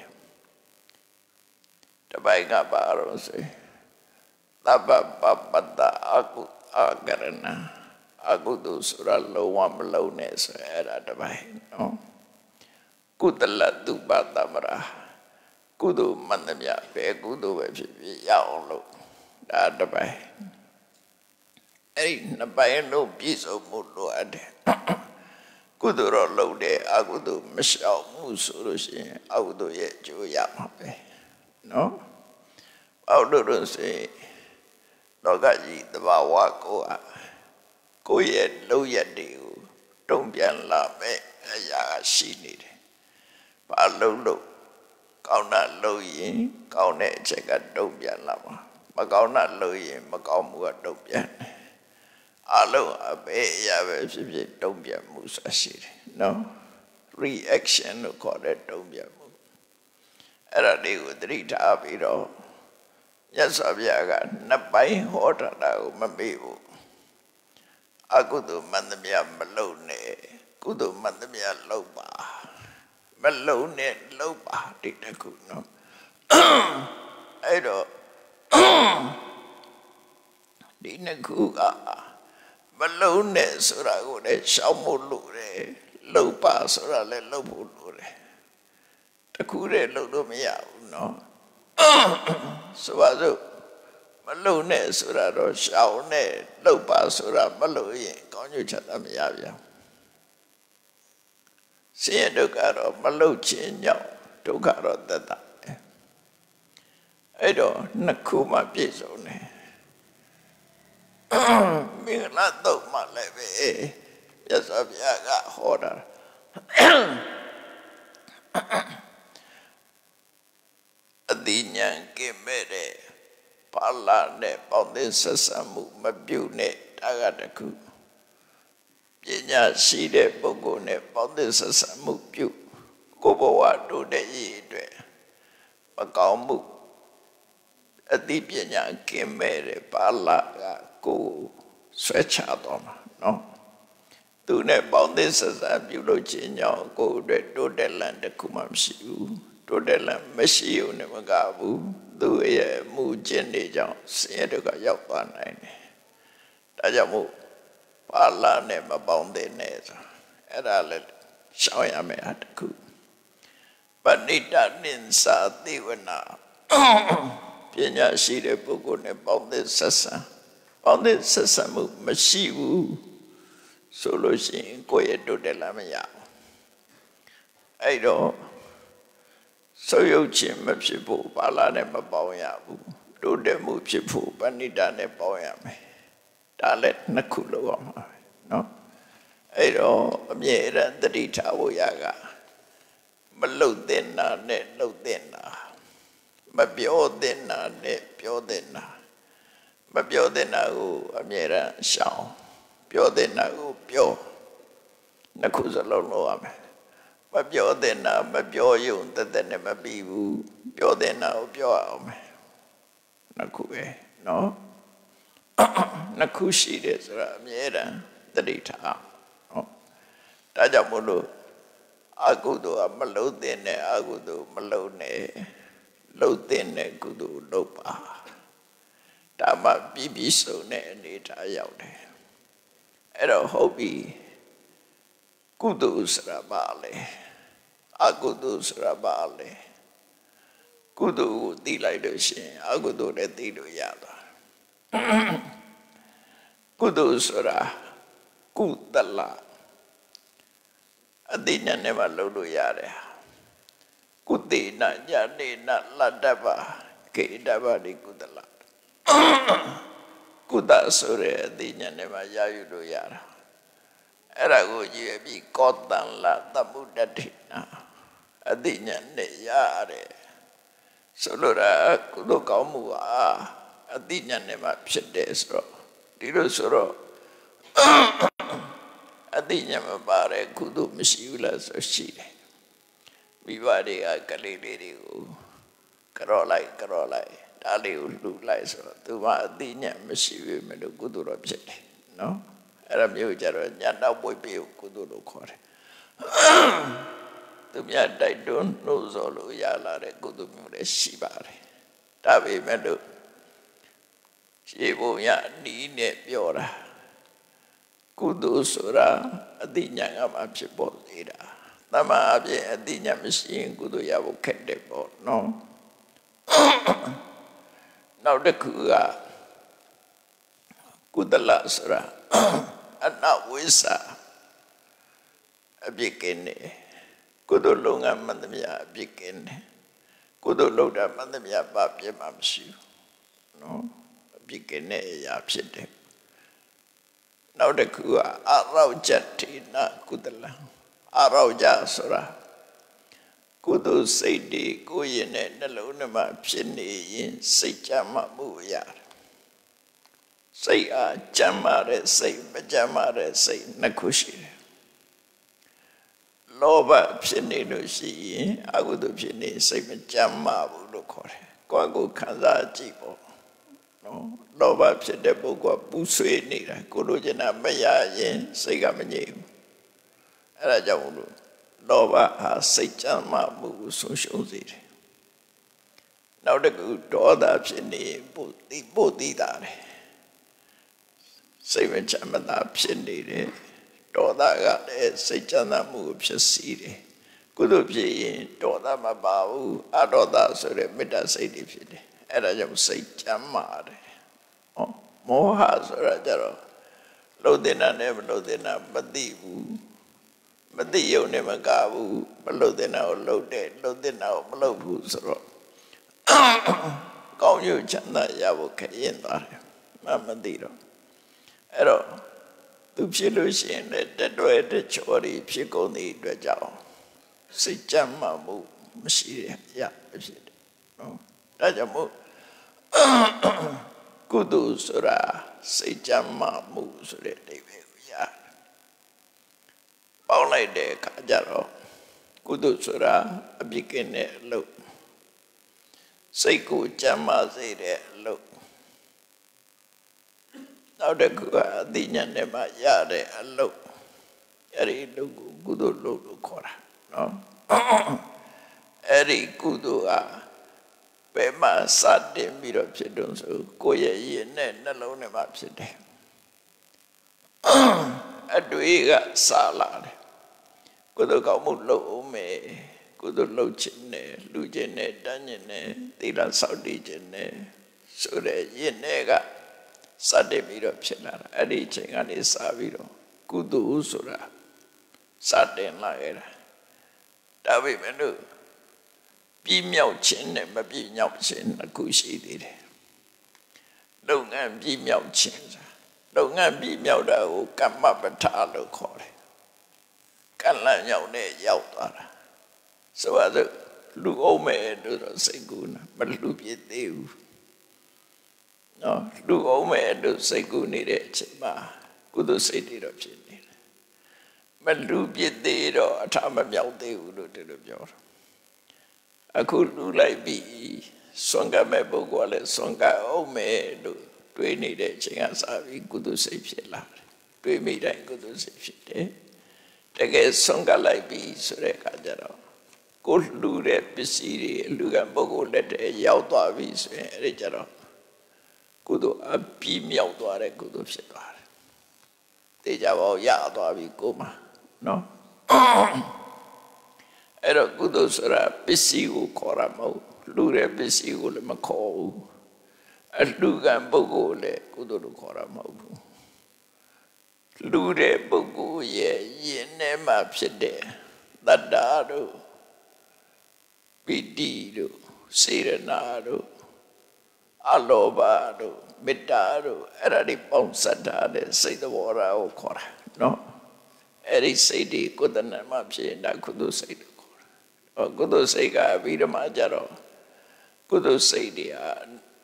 တပိုင်းကပါတော့ဆိုသဗ္ဗပပတ္တအကုအကရဏအကုသိုလ်ဆိုတာလုံးဝမလုံးနဲ့ဆိုအဲ့ဒါတပိုင်းနော်ကုသလတုပတမရာကုသိုလ်မှန်သမျှပဲကုသိုလ်ပဲဖြစ်ဖြစ်ရအောင်လို့ဒါတပိုင်းအဲ့ဒီနှစ်ပိုင်းလုံးပြည့်စုံမှုလိုအပ်တယ်ကုသိုလ်တော့လုပ်တယ်အကုသိုလ်မရှောင်မှုဆိုလို့ရှိရင်အကုသိုလ်ရဲ့အကျိုးရမှာပဲနော်အောက်လို့ဆိုရင်လောကကြီးတဘာဝကိုယ့်ရဲ့လုပ်ရက်တွေကိုတုံ့ပြန်လာမဲ့အရာရှိနေတယ်ဘာလို့ကောင်းတာလုပ်ရင်ကောင်းတဲ့အချက်ကတုံ့ပြန်လာမှာမကောင်းတာလုပ်ရင်မကောင်းမှုကတုံ့ပြန်တယ်အလုံးအပဲအရာပဲဖြစ်ဖြစ်တုံ့ပြန်မှုဆိုရှိတယ်နော် reaction လို့ခေါ်တဲ့တုံ့ပြန်မှုအဲ့ဒါလေးကိုသတိထားပြီးတော့မြတ်စွာဘုရားကနှစ်ပိုင်းဟောတာကိုမမေ့ဘူးအကုသိုလ်မှန်သမျှမလုပ်နဲ့ကုသိုလ်မှန်သမျှလုပ်ပါမလုပ်နဲ့လုပ်ပါဒီတခုနော်အဲ့တော့ဒီနှစ်ခုကမလုပ်နဲ့ဆိုတာကိုလည်းရှောင်ဖို့လိုတယ်လုပ်ပါဆိုတာလည်းလုပ်ဖို့လိုတယ်တခုတည်းလုပ်လို့မရဘူးနော်ဆိုပါစို့ Malone Sura Shaune, Lopa Sura Maloye, Conjuchata Miavia. See a Ducaro, Maluchi, no, Ducaro that. I don't Nakuma Pizone. Mirato Maleve, yes, of Yaga Horror. Adinyan Kimere. Pala ne Paundi Sasamu Mabune Tagadaku Yenya Side Bogo ne Paundi Sasamu Pu Kobowa do de Yidre Makambu Adipyanya Kimere Pala Go Swechadoma no Tune Paundi Sasamu Lochinya go do de land Kumamsiu do de land Messiu ne Magabu Do a moo jenny jones, say to go up one night. Tajamu, Pala never bound the nest, and I let show him at the coop. But Nita Ninsa, they were now. Pinya see the book on about the Sassa, on the Sassamu, Masiu, solo sing, quiet to the Lamia. I don't. So you chim Mepsipo, Palane Maboyabu, do the Mupsipo, Banidane Boyame. Dalet Nakulo, no? I don't, Mira, the Rita Yaga. Maludena, net Ludena. Mabiodena, net Piodena. Mabiodena, Amira, Shao. Piodena, Pio. Nakuza Loloame. Mabiodena, Mabioyun, the Nemabiu, Biodena, Bioame. Nakue, no? Nakushi is Ramira, the Rita. Tajamulu, Agudu, Malodene, Agudu, Malone, Lodene, Gudu, Lopa. Tama Bibisone, Nita Yaude. Ero Hobi. Kudus Rabale, Agudus Rabale, Kudu Dilaidushin, Agudu de Dilu Yada, Kudusra, Kudala, Adina never Lulu Yare, Kudina, Yadina, Ladava, Kedava di Kudala, Kudasure, Adina never Yayudu Yara. Eragoji bi kotan la tamudatina adinya ne yare solora kudo kaumu adinya ne ma phite so di lo so ro adinya ma pare kudo masi bu la so shi de mi ba de ka kale le de ko karo lai da le ko lu lai so tu ma adinya masi bu me lo kudo ro phit de no Era mio jaro nyanda boy be kudu lo khore tumya dai don no so lo ya la de kudu myo le shi ba re da be me lo shi bo ya ni ne pyo ra kudu so ra ati nya nga ma phit po le da tama a pyin ati nya ma shi yin kudu ya bo khet de po no naw takku ga kudala so ra Anawisa Abikene Kudulunga Mandamia Abikene Kuduluda Mandamia Babia Mamsu no Abikene Yapside Now the Kua Araujatina Kudala Arauja Sura Kudu Saidi Kuyene Nalunama Pini Sijama Muyar Say Jamare, say Jamare, say Nakushi. Loba Pininushi, Agudu Pini, say Jama Budokore, Quago Kaza Jibo. No, Loba Pidebogo Busui Nira, Kurujana Maya, say Gamani. Rajaulu. Loba has say Jama Bugu Social. Now the good daughter Pini, Budi Dare. Say when Chamada Pindi, Doda say Jana move Shasiri. Good be Doda Mabau, Adoda, so the Meta say defeated. And I just say Jamar, မောဟဆိုတာကြတော့လှုပ်တဲ့နာနဲ့မလှုပ်တဲ့နာမသိဘူးမသိရုံနဲ့မကဘူးမလှုပ်တဲ့နာကိုလှုပ်တယ်လှုပ်တဲ့နာကိုမလှုပ်ဘူးဆိုတော့ကောင်းကျိုးချမ်းသာရဖို့ခရင်သွားတယ်မသိတော့အဲ့တော့သူဖြစ်လို့ရှိရင်လည်းတတွဲတချော်တွေဖြစ်ကုန်တဲ့အတွက်ကြောင့်စိတ်ကြမ်းမှမှုမရှိရဖြစ်တယ်နော်ဒါကြောင့်မို့ကုသိုလ်ဆိုတာစိတ်ကြမ်းမှမှုဆိုတဲ့အဓိပ္ပာယ်ကိုရတယ်ပေါင်းလိုက်တဲ့အခါကျတော့ကုသိုလ်ဆိုတာအပြစ်ကင်းတဲ့အလုပ်စိတ်ကိုကြမ်းမှစေတဲ့အလုပ်နောက်တစ်ခုကအသိဉာဏ်နဲ့မှရတဲ့အလုပ်အဲ့ဒီအလုပ်ကိုကုသိုလ်လုပ်လို့ခေါ်တာနော်အဲ့ဒီကုသိုလ်ဟာဘယ်မှာစတင်ပြီးတော့ဖြစ်တုံးဆိုကိုယ့်ရဲ့ရင်နဲ့နှလုံးနဲ့မှဖြစ်တယ်အတွေ့ကစားလာတယ်ကုသိုလ်ကောင်းမှုလုပ်အောင်မယ်ကုသိုလ်လုပ်ခြင်းနဲ့လူခြင်းနဲ့တန်းခြင်းနဲ့သီလဆောက်တည်ခြင်းနဲ့ဆိုတဲ့ရင်နဲ့ကစတင်ပြီးတော့ဖြစ်လာတာအဲ့ဒီအချိန်ကနေစပြီးတော့ကုသိုလ်ဆိုတာစတင်လာခဲ့တာဒါပေမဲ့လို့ပြည့်မြောက်ခြင်းနဲ့မပြည့်မြောက်ခြင်းနှစ်ခုရှိသေးတယ်လုပ်ငန်းပြည့်မြောက်ခြင်းလုပ်ငန်းပြည့်မြောက်တာကိုကမ္မပဋ္ဌာလို့ခေါ်တယ်ကံလန့်မြောက်နဲ့ရောက်သွားတာဆိုတော့လူအောင်မဲ့လို့စိတ်ကူးမလူပြည့်သေးဘူးနော်လူအောင်မဲ့လို့စိတ်ကူးနေတဲ့အချိန်မှာကုသိုလ်စိတ်တွေတော့ဖြစ်နေတယ်မလူပြည့်သေးတော့အထာမမြောက်သေးဘူးလို့ဒီလိုပြောတာအခုလူလိုက်ပြီးဆွမ်းကမဲ့ပုဂ္ဂိုလ်လည်းဆွမ်းကအောင်မဲ့လို့တွေးနေတဲ့အချိန်ကစပြီးကုသိုလ်စိတ်ဖြစ်လာတယ်တွေးမိတိုင်းကုသိုလ်စိတ်ဖြစ်တယ်တကယ်ဆွမ်းကလိုက်ပြီးဆိုတဲ့အခါကျတော့ကိုလူတဲ့ပစ္စည်းတွေလူကပုဂ္ဂိုလ်လက်ထဲရောက်သွားပြီဆိုရင်အဲ့ဒီကျတော့ကုသိုလ်အပြည့်မြောက်သွားတဲ့ကုသိုလ်ဖြစ်သွားတယ်တေချာပေါရသွားပြီကိုမှနော်အဲ့တော့ကုသိုလ်ဆိုတာပစ္စည်းကိုခေါ်တာမဟုတ်လူတဲ့ပစ္စည်းကိုလည်းမခေါ်ဘူးအလူကံပုဂ္ဂိုလ်လည်းကုသိုလ်လို့ခေါ်တာမဟုတ်ဘူးလူတဲ့ပုဂ္ဂိုလ်ရဲ့ယင်ထဲမှာဖြစ်တဲ့တတ္တာတို့ပိတိတို့စေရနာတို့အလောဘတို့မေတ္တာတို့အဲ့ဒါတွေပေါင်းစပ်ထားတဲ့စိတ်တော်ရာကိုခေါ်တာနော်အဲ့ဒီစိတ်ဒီကုသနာမှာဖြစ်နေတာကုသိုလ်စိတ်ကိုခေါ်တာကုသိုလ်စိတ်ကပြီးတော့မှကြတော့ကုသိုလ်စိတ်တွေဟာ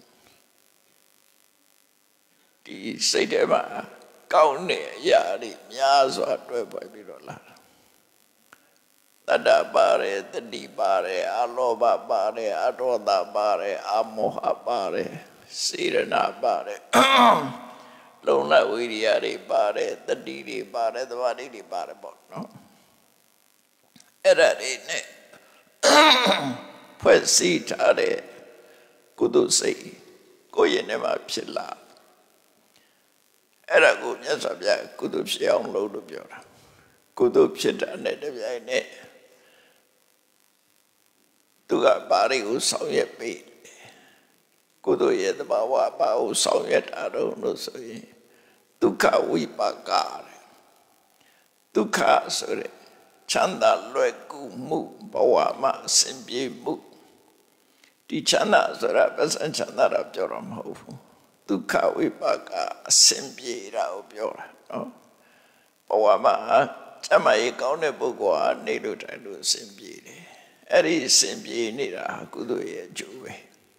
ဒီစိတ်ထဲမှာကောင်းတဲ့အရာတွေများစွာတွဲဖွဲ့ပြီးတော့လာတာတတ္တပါတယ်တတိပါတယ်အလောဘပါတယ်အဒေါသပါတယ်အမောဟပါတယ်စေရနာပါတယ်လုံလဝိရိယတွေပါတယ်တတိတွေပါတယ်သမာဓိတွေပါတယ်ပေါ့နော်အဲ့ဒါတွေနဲ့ဖွဲ့စည်းထားတဲ့ကုသိုလ်စိတ်ကိုယ့်ရဲ့ထဲမှာဖြစ်လာအဲ့ဒါကိုမြတ်စွာဘုရားကုသိုလ်ဖြစ်အောင်လုပ်လို့ပြောတာကုသိုလ်ဖြစ်တာနဲ့တပြိုင်နက်သူကဘာတွေကိုဆောင်ရွက်ပေးကုသိုလ်ရဲ့သဘာဝဘာကိုဆောင်ရွက်တာလို့ဆိုရင်ဒုက္ခဝိပါကဒုက္ခဆိုတဲ့ချမ်းသာလွယ်ကူမှုဘဝမှာအစဉ်ပြေမှုဒီချမ်းသာဆိုတာပစံချမ်းသာတာပြောတော့မဟုတ်ဘူးဒုက္ခဝိပါကအစဉ်ပြေတာကိုပြောတာနော်ဘဝမှာချမ်းသာရေးကောင်းတဲ့ပုဂ္ဂိုလ်ဟာနေလို့တိုင်းလို့အစဉ်ပြေတယ်အဲ့ဒီအစဉ်ပြေနေတာကုသိုလ်ရဲ့အကျိုးပဲ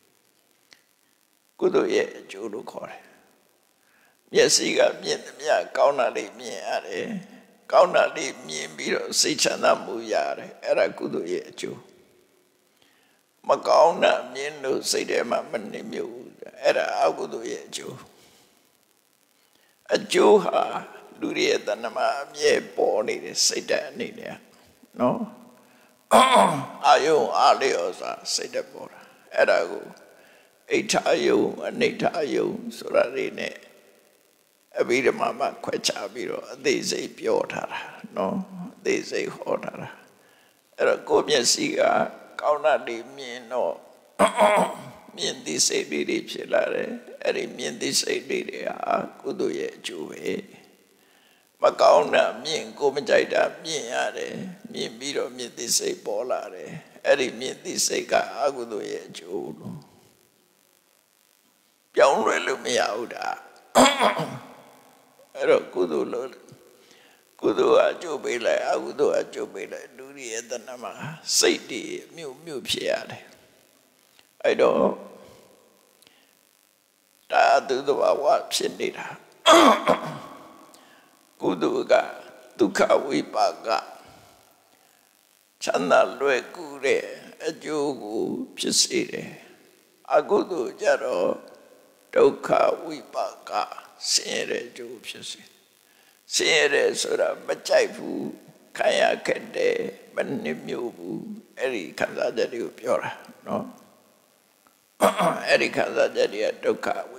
ကုသိုလ်ရဲ့အကျိုးလို့ခေါ်တယ်မျက်စိကမြင်သမျှကောင်းတာလေးမြင်ရတယ်ကောင်းတာလေးမြင်ပြီးတော့စိတ်ချမ်းသာမှုရတယ်အဲ့ဒါကုသိုလ်ရဲ့အကျိုးမကောင်းတာမြင်လို့စိတ်ထဲမှာမနှိမ့်မြုပ်ဘူးအဲ့ဒါအကုသိုလ်ရဲ့အကျိုးအကျိုးဟာလူရဲ့တဏ္ဍမှာအမြဲပေါ်နေတဲ့စိတ်ဓာတ်အနေနဲ့နော်အာယုံအားလျော်စွာစိတ်ဓာတ်ပေါ်တာအဲ့ဒါကိုအိဋ္ဌာယုံအနိဋ္ဌာယုံဆိုတာတွေနဲ့အဘိဓမ္မာမှာခွဲခြားပြီးတော့အသေးစိတ်ပြောထားတာနော်အသေးစိတ်ဟောထားတာအဲ့တော့ကိုယ့်မျက်စိကကောင်းတာတွေမြင်တော့မြင်သိစိတ်တွေဖြစ်လာတယ်အဲ့ဒီမြင်သိစိတ်တွေဟာကုသိုလ်ရဲ့အကျိုးပဲမကောင်းတာမြင်ကိုမကြိုက်တာမြင်ရတယ်မြင်ပြီးတော့မြင်သိစိတ်ပေါ်လာတယ်အဲ့ဒီမြင်သိစိတ်ကအကုသိုလ်ရဲ့အကျိုးလို့ပြောင်းလဲလို့မရဘူးဒါအဲ့တော့ကုသိုလ်လို့ကုသိုလ်အကျိုးပေးလိုက်အကုသိုလ်အကျိုးပေးလိုက်လူတွေရဲ့တဏ္ဍမှာစိတ်တွေမြို့ဖြစ်ရတယ်အဲ့တော့ဒါသူသဘာဝဖြစ်နေတာကုသိုလ်ကဒုက္ခဝိပါကချမ်းသာလွယ်ကူတဲ့အကျိုးကိုဖြစ်စေတယ်အကုသိုလ်ကြတော့ဒုက္ခဝိပါကဆင်းရဲတဲ့အကျိုးဖြစ်စေဆင်းရဲတယ်ဆိုတာမကြိုက်ဘူးခံရခဲ့တယ်မနှိမ့်မြို့ဘူးအဲ့ဒီခံစားချက်တွေကိုပြောတာနော်အဲ့ဒီခံစားချက်တွေကဒုက္ခဝိ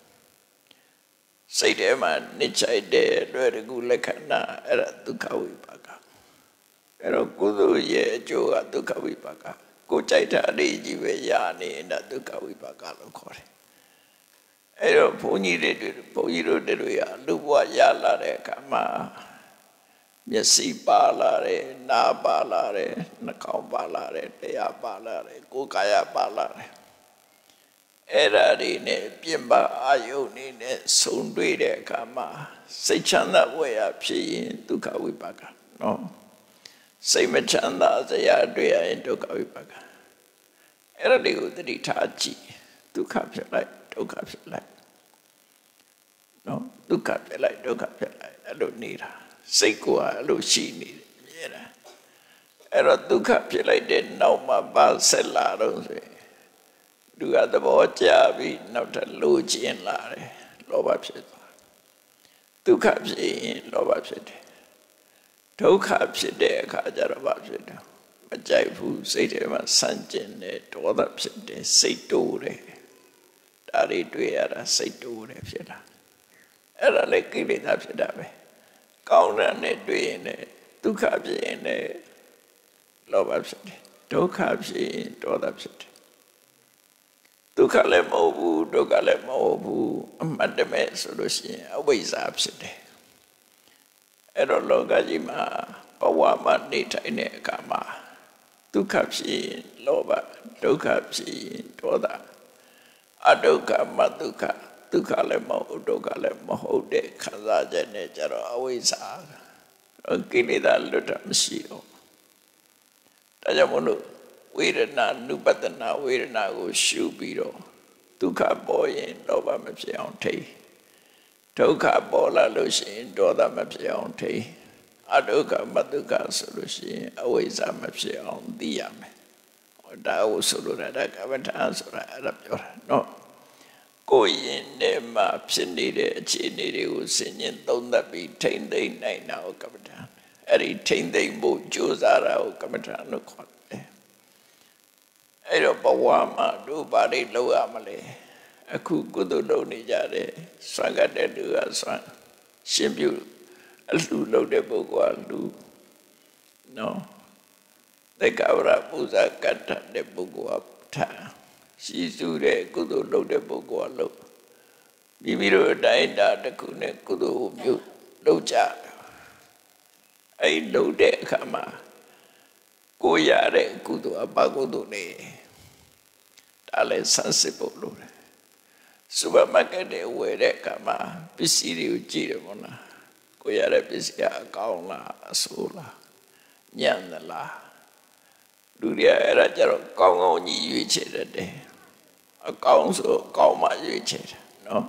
စိတ်ထဲမှာနှိမ့်ချိုက်တယ်လွယ်တကူလက်ခံတာအဲ့ဒါဒုက္ခဝိပါကအဲ့တော့ကုသိုလ်ရဲ့အကျိုးကဒုက္ခဝိပါကကိုကြိုက်တာလေးကြီးပဲရနေတာဒုက္ခဝိပါကလို့ခေါ်တယ်အဲ့တော့ဘုန်းကြီးတို့တွေကလူဘဝရလာတဲ့အခါမှာမျက်စိပါလာတယ်နားပါလာတယ်နှာခေါင်းပါလာတယ်တရားပါလာတယ်ကိုယ်ကာယပါလာတယ်အဲ့ဒါတွေနဲ့ပြင်ပအာယုန်နေနဲ့ဆုံတွေ့တဲ့အခါမှာစိတ်ချမ်းသာဝေရဖြစ်ရင်ဒုက္ခဝိပါကနော်စိတ်မချမ်းသာစရာတွေ့ရရင်ဒုက္ခဝိပါကအဲ့ဒါတွေကိုသတိထားကြည့်ဒုက္ခဖြစ်လိုက်ဒုက္ခဖြစ်လိုက်နော်ဒုက္ခဖြစ်လိုက်ဒုက္ခဖြစ်လိုက်အဲ့လိုနေတာစိတ်ကိုအဲ့လိုရှိနေတယ်မြဲတာအဲ့တော့ဒုက္ခဖြစ်လိုက်တဲ့နောက်မှာပါဆက်လာတော့ဆိုရင်လူကသဘောကျပြီးနောက်ထပ်လိုချင်လာတယ်လောဘဖြစ်သွားဒုက္ခဖြစ်ရင်လောဘဖြစ်တယ်ဒုက္ခဖြစ်တဲ့အခါကျတော့ဘာဖြစ်တယ်မကြိုက်ဘူးစိတ်ထဲမှာဆန့်ကျင်တယ်ဒေါသဖြစ်တယ်စိတ်တိုးတယ်ဒါတွေတွေ့ရတာစိတ်တိုးတယ်ဖြစ်တာအဲ့ဒါလည်းကိလေသာဖြစ်တာပဲကောင်းတဲ့နဲ့တွေ့ရင်လည်းဒုက္ခဖြစ်ရင်လည်းလောဘဖြစ်တယ်ဒုက္ခဖြစ်ရင်ဒေါသဖြစ်တယ်ဒုက္ခလည်းမဟုတ်ဘူးဒုက္ခလည်းမဟုတ်ဘူးအမှတ်တမဲ့ဆိုလို့ရှိရင်အဝိဇ္ဇာဖြစ်တယ်အဲ့တော့လောကကြီးမှာဘဝမှာနေထိုင်တဲ့အခါမှာဒုက္ခဖြစ်ရင်လောဘဒုက္ခဖြစ်ရင်ဒေါသအဒုက္ခမဒုက္ခဒုက္ခလည်းမဟုတ်ဒုက္ခလည်းမဟုတ်တဲ့ခံစားချက်နဲ့ကြတော့အဝိဇ္ဇာကိလေသာလွတ်တာမရှိတော့ဒါကြောင့်မလို့ဝေဒနာနုပတနာဝေဒနာကိုရှုပြီးတော့ဒုက္ခပေါ်ရင်လောဘမဖြစ်အောင်ထိဒုက္ခပေါ်လာလို့ရှိရင်ဒေါသမဖြစ်အောင်ထိအဒုက္ခမဒုက္ခဆိုလို့ရှိရင်အဝိဇ္ဇာမဖြစ်အောင်သိရမယ်ဒါကိုဆိုလိုတာကမ္မထာဆိုတာအဲ့ဒါပြောတာနော်ကိုယ်ရင်ထဲမှာဖြစ်နေတဲ့အခြေအနေတွေကိုစဉ်းကျင်သုံးသပ်ပြီးထိမ့်သိမ့်နိုင်တာကိုကမ္မထာအဲ့ဒီထိမ့်သိမ့်ဖို့ကြိုးစားတာကိုကမ္မထာလို့ခေါ်တယ်အဲ့တော့ဘဝမှာတို့ဘာတွေလုပ်ရမလဲအခုကုသိုလ်လုပ်နေကြတယ်ဆွမ်းကတဲ့လူကဆွမ်းရှင်ပြုအလှလုပ်တဲ့ပုဂ္ဂိုလ်ကလူနော်သေကဝရပူဇာကတ္တတဲ့ပုဂ္ဂိုလ်ကထားရှိစုတဲ့ကုသိုလ်လုပ်တဲ့ပုဂ္ဂိုလ်ကလုပ်မိမိတို့အတိုင်းအတာတစ်ခုနဲ့ကုသိုလ်မျိုးလုပ်ကြအဲ့လုပ်တဲ့အခါမှာကိုရတဲ့ကုသိုလ်အပကုသိုလ်နဲ့ဒါလည်းဆန်းစစ်ဖို့လိုတယ်စူပါမားကတ်တွေဝယ်တဲ့အခါမှာပစ္စည်းတွေကိုကြည့်တယ်ပေါ့နော်ကိုရတဲ့ပစ္စည်းအကောင်းလားအဆိုးလားညံ့သလားလူတွေအဲ့ဒါကြတော့ကောင်းကောင်းကြီးရွေးချယ်တတ်တယ်အကောင်းဆိုအကောင်းမှရွေးချယ်တယ်နော်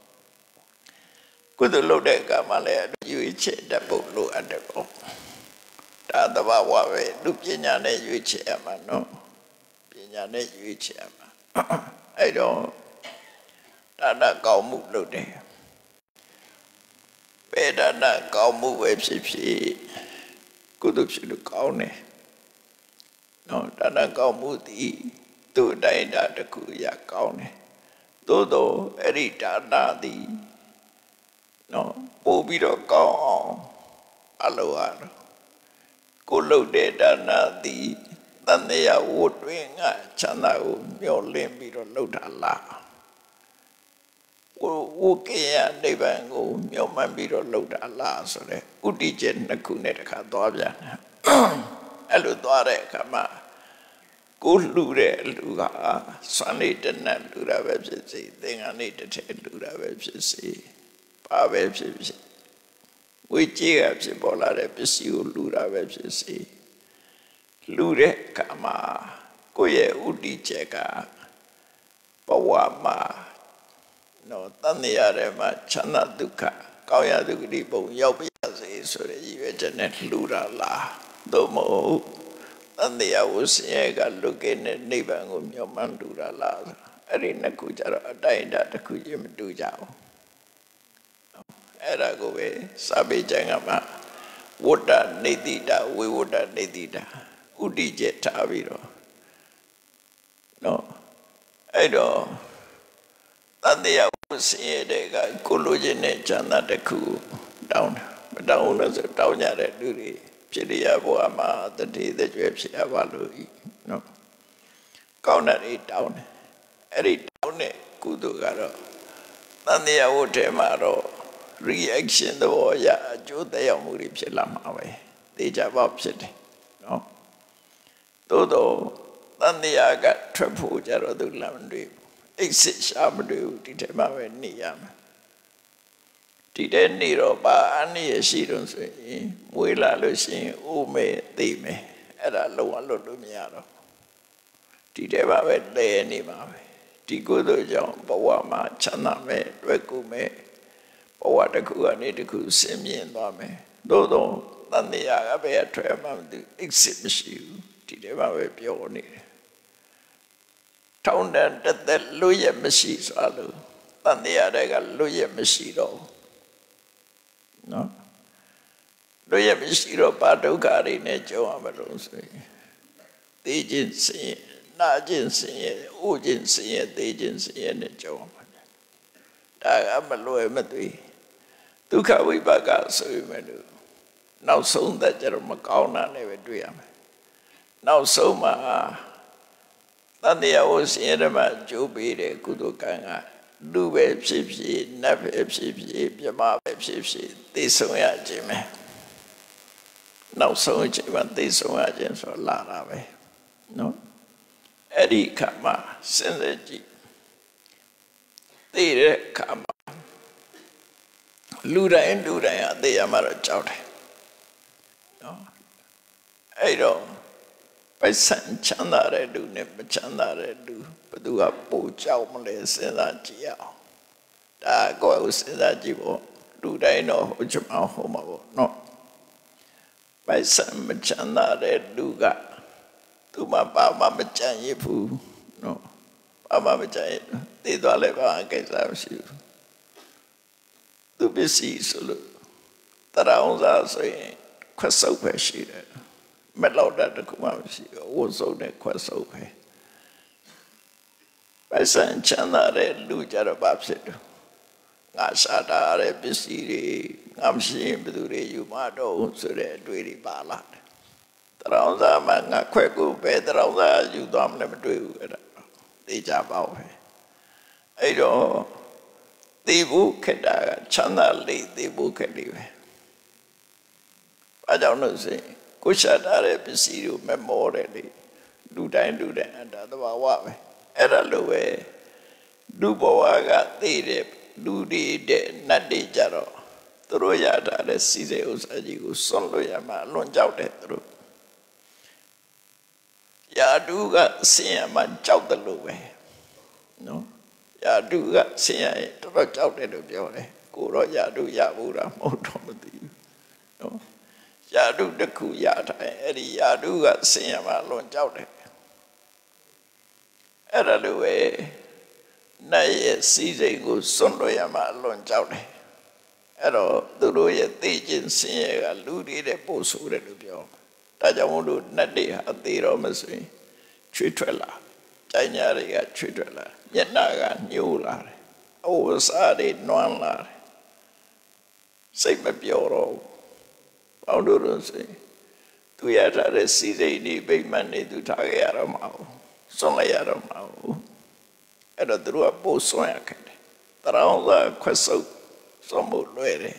ကုသိုလ်လုပ်တဲ့အခါမှာလည်းရွေးချယ်တတ်ဖို့လိုအပ်တယ်ပေါ့ဒါသဘာဝပဲလူပညာနဲ့ရွေးချယ်ရမှာနော်ပညာနဲ့ရွေးချယ်ရမှာအဲ့တော့ဒါနကောင်းမှုလုပ်တယ်ဘယ်ဒါနကောင်းမှုပဲဖြစ်ဖြစ်ကုသိုလ်ဖြစ်လို့ကောင်းတယ်နော်ဒါနကောင်းမှုသည်သူ့အတိုင်းတာတစ်ခုရကောင်းတယ်သို့တော့အဲ့ဒီဒါနသည်နော်ပို့ပြီးတော့ကောင်းအောင်အလိုအားကိုလုပ်တဲ့ဒါနသည်တန်တရားဝတ်တွင်ငါချမ်းသာကိုမျောလင့်ပြီးတော့လှုပ်တာလားဝုကေယနိဗ္ဗာန်ကိုမျောမှန်းပြီးတော့လှုပ်တာလားဆိုတဲ့ဥတည်ချက်နှစ်ခုနဲ့တခါသွားပြန်တယ်အဲ့လိုသွားတဲ့အခါမှာကိုလှူတဲ့လူကစွမ်းနေတနတ်လှူတာပဲဖြစ်စေသင်္ကန်းနေတစ်ထည်လှူတာပဲဖြစ်စေဘာပဲဖြစ်ဖြစ်ဝိကြေးကဖြစ်ပေါ်လာတဲ့ပစ္စည်းကိုလှူတာပဲဖြစ်စေလူတဲ့အခါမှာကိုယ့်ရဲ့ဥတည်ချက်ကဘဝမှာနော်တန်တရားထဲမှာချမ်းသာဒုက္ခကောင်းရဒုက္ခဒီပုံရောက်ပြစေဆိုတဲ့ရည်ရွယ်ချက်နဲ့လှူတာလားသို့မဟုတ်တန်တရားဝဆင်းရဲကလွတ်ကင်းတဲ့နိဗ္ဗာန်ကိုမျှော်မှန်းလှူတာလားအဲ့ဒီနှစ်ခုကြတော့အတိုင်းအတာတစ်ခုချင်းမတူကြဘူးအဲ့ဒါကိုပဲစာပေကျမ်းကမှာဝတ္တနေတိတာဝေဝတ္တနေတိတာဥတည်ချက်ထားပြီးတော့နော်အဲ့တော့တန်တရားဝဆင်းရဲတဲ့ကကိုလိုချင်တဲ့ဉာဏ်တစ်ခုတောင်းတာမတောင်းလို့ဆိုတောင်းကြတဲ့လူတွေဖြစ်ရဘဝမှာတတိတကြွယ်ဖြစ်ရပါလို့နော်ကောင်းတဲ့တောင်းတယ်အဲ့ဒီတောင်းတဲ့ကုသိုလ်ကတော့တန်တရားဝထဲမှာတော့ reaction တော့ရအကျိုးသက်ရောက်မှုတွေဖြစ်လာမှာပဲသိကြပါဖြစ်တယ်နော်သို့တော့တန်တရားကထွက်ဖို့ကြတော့သူလမ်းမတွေ့ဘူးအိတ်စစ်ရှာမတွေ့ဘူးဒီထဲမှာပဲနေရမှာဒီတဲ့နေတော့ပါအနေရရှိတော့ဆိုရင်မွေးလာလို့ရှိရင်အိုးမဲသိမယ်အဲ့ဒါလုံးဝလွတ်လို့မရတော့ဒီထဲမှာပဲလဲနေမှာပဲဒီကုသိုလ်ကြောင့်ဘဝမှာချမ်းသာမယ်တွေ့ကူမယ်ဘဝတစ်ခုကနေတစ်ခုဆင်းမြင်သွားမယ်သို့တော့တန်တရားကပဲအထွေမှမသိ exit မရှိဘူးဒီထဲမှာပဲပြောနေတယ်ထောင်းတဲ့တက်လွတ်ရမရှိဆိုလို့တန်တရားတွေကလွတ်ရမရှိတော့နော်လွတ်ရမရှိတော့ဘာဒုက္ခတွေနဲ့ကြုံရမလို့ဆိုရင်သိခြင်းစင်ရဲ့နာခြင်းစင်ရဲ့ဥခြင်းစင်ရဲ့သိခြင်းစင်ရဲ့နဲ့ကြုံရမှာဒါကမလွယ်မသွေဒုက္ခဝိပါကဆိုရင်လည်းနောက်ဆုံးသက်ကြတော့မကောင်းတာနဲ့ပဲတွေ့ရမယ်နောက်ဆုံးမှာတန်တရားကိုဆင်းရဲမှာကြိုးပေးတဲ့ကုသိုလ်ကံကလူပဲဖြစ်ဖြစ်နတ်ပဲဖြစ်ဖြစ်မြမပဲဖြစ်ဖြစ်သိဆုံးရခြင်းပဲနောက်ဆုံးအချိန်မှာသိဆုံးရခြင်းဆိုလာတာပဲနော်အဲ့ဒီခါမှာစဉ်းစားကြည့်သိတဲ့ခါမှာလူတိုင်းအသေးရမှာတော့ကြောက်တယ်နော်အဲ့တော့ပိုက်ဆံချမ်းသာတဲ့လူနဲ့မချမ်းသာတဲ့လူဘယ်သူကပိုကြောက်မလဲစဉ်းစားကြည့်အောင်ဒါကိုယ်ကိုစဉ်းစားကြည့်ဖို့လူတိုင်းတော့ဟိုချမောင်းဟိုမှာပေါ့နော်ပိုက်ဆံမချမ်းသာတဲ့လူကသူမှဘာမှမကြံရဘူးနော်ဘာမှမကြံရသိသွားလဲဘာကိစ္စမရှိဘူးသူပစ္စည်းဆိုလို့တရာအောင်စားဆိုရင်ခွတ်ဆုပ်ပဲရှိတယ်မလောက်တဲ့တခုမှမရှိဘူးဝတ်စုံနဲ့ခွတ်ဆုပ်ပဲပိုက်ဆံချမ်းသာတဲ့လူကြတော့ဘာဖြစ်တော့ငါရှာတာတဲ့ပစ္စည်းတွေငါမရှိရင်ဘယ်သူတွေယူမတော့ဆိုတဲ့အတွေ့တွေပါလာတယ်တရာအောင်စားမှငါခွက်ကိုပဲတရာအောင်စားယူသွားမလဲမတွေ့ဘူးအဲ့ဒါသိကြပါဦးပဲအဲ့တော့သေဖို့ခက်တာကချမ်းသာလေသေဖို့ခက်တယ်ပဲဘာကြောင့်လို့ဆိုရင်ကိုရှာထားတဲ့ပစ္စည်းကိုမမောတယ်လေလူတိုင်းအတ္တသဘာဝပဲအဲ့ဒါလိုပဲလူဘဝကသိတဲ့လူတွေတဲ့နတ်တွေကြတော့သူတို့ရထားတဲ့စီစေဥစ္စာကြီးကိုစွန့်လို့ရမှာအလွန်ကြောက်တယ်သူတို့ယာတုကဆင်းရဲမှကြောက်တယ်လို့ပဲနော်ယာတုကဆင်းရဲတော်တော်ကြောက်တယ်လို့ပြောတယ်ကိုတော့ယာတုရဘူးလားမဟုတ်တော့မသိဘူးနော်ယာတုတစ်ခုရထားအဲ့ဒီယာတုကဆင်းရဲမှအလွန်ကြောက်တယ်အဲ့ဒါလိုပဲနိုင်ရဲ့စီစိတ်ကိုစွန့်လို့ရမှာအလွန်ကြောက်တယ်အဲ့တော့သူတို့ရဲ့သိခြင်းဆင်းရဲကလူတွေတဲ့ပို့ဆိုးတယ်လို့ပြောဒါကြောင့်မို့လို့နတ်တွေဟာသိတော့မဆိုရင်ချွေးထွက်လာကြိုင်ညာတွေကချွေးထွက်လာမျက်နှာကညှိုးလာတယ်အဝတ်စားတွေနွမ်းလာတယ်စိတ်မပြောတော့ဘူးဘာလို့လဲဆိုရင်သူရထားတဲ့စီစိတ်နေဗိမာန်နေသူထားခဲ့ရတော့မှာစွန့်လိုက်ရတော့မှာအဲ့တော့သူတို့ကပို့စွန့်ရခဲ့တယ်တရောင်းသာခွတ်ဆုပ်စွန့်ဖို့လွယ်တယ်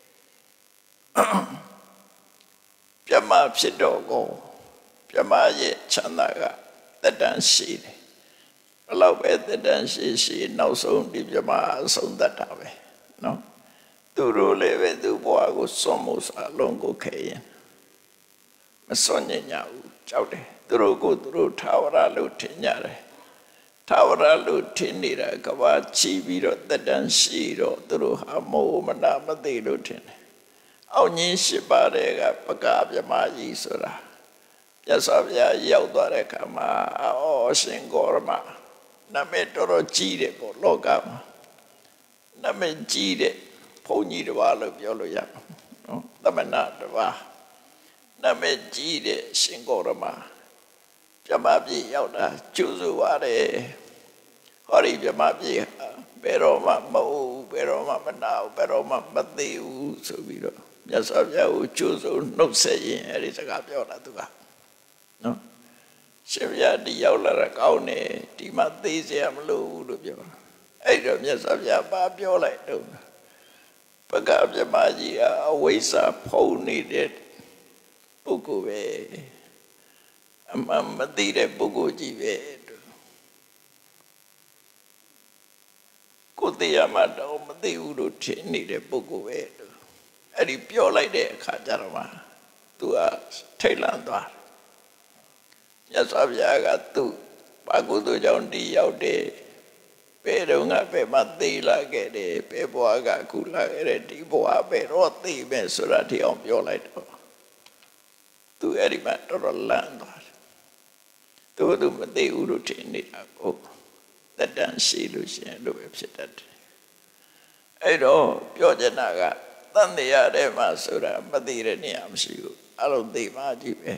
ပြမဖြစ်တော့ကိုပြမရဲ့ချမ်းသာကတက်တန်းရှိတယ်ဘယ်လောက်ပဲတက်တန်းရှိနောက်ဆုံးဒီပြမအဆုံးတတ်တာပဲနော်သူတို့လည်းပဲသူဘဝကိုစွန့်မှုစာလုံးကိုခဲရင်မစွန့်ညံ့ဘူးကြောက်တယ်သူတို့ကိုသူတို့ထာဝရလို့ထင်ကြတယ်ထာဝရလို့ထင်နေတာကဘာချီပြီးတော့တက်တန်းရှိတော့သူတို့ဟာမောမနာမသိလို့ထင်တယ်အောင်ကြီးရှိပါတယ်ကပကပြမကြီးဆိုတာမြတ်စွာဘုရားရောက်သွားတဲ့အခါမှာအော်ရှင်ဂေါရမနာမည်တော်ကြီးတယ်ပေါ့လောကမှာနာမည်ကြီးတဲ့ဘုန်းကြီးတစ်ပါးလို့ပြောလို့ရမှာနော်သမဏတစ်ပါးနာမည်ကြီးတဲ့ရှင်ဂေါရမပြမပြည်ရောက်တာကျူးစုပါတယ်ဟောဒီပြမပြည်ဘယ်တော့မှမဟုတ်ဘယ်တော့မှမနာဘယ်တော့မှမသိဘူးဆိုပြီးတော့မြတ်စွာဘုရားကိုကျူးစုနှုတ်ဆက်ရင်အဲ့ဒီစကားပြောတာသူကနော်ရှင်ဘုရားဒီရောက်လာတာကောင်းတယ်ဒီမှာသိစရာမလိုဘူးလို့ပြောအဲ့တော့မြတ်စွာဘုရားဘာပြောလိုက်တော့ပကပြမကြီးကအဝိဇ္ဇာဖုံးနေတဲ့ပုဂ္ဂိုလ်ပဲအမှန်မသိတဲ့ပုဂ္ဂိုလ်ကြီးပဲကိုသိရမှတော့မသိဘူးလို့ထင်နေတဲ့ပုဂ္ဂိုလ်ပဲအဲ့ဒီပြောလိုက်တဲ့အခါကျတော့မှသူကထိတ်လန့်သွားမြတ်စွာဘုရားကသူ့ဘာကုသိုလ်ကြောင့်ဒီရောက်တယ်ဘယ်တော့ငါဘယ်မှာသိလာခဲ့တယ်ဘယ်ဘဝကအခုလာခဲ့တယ်ဒီဘဝဘယ်တော့သိမယ်ဆိုတာဒီအောင်ပြောလိုက်တော့သူအဲ့ဒီမှာတော်တော်လန့်သွားတယ်သူမသိဘူးလို့ထင်နေတာကိုတက်တန်းရှိလို့ရှိရင်လို့ပဲဖြစ်တတ်တယ်အဲ့တော့ပြောချင်တာကတန်တရားထဲမှာဆိုတာမသိတဲ့နေရာမရှိဘူးအလုံးသိမှကြီးပဲ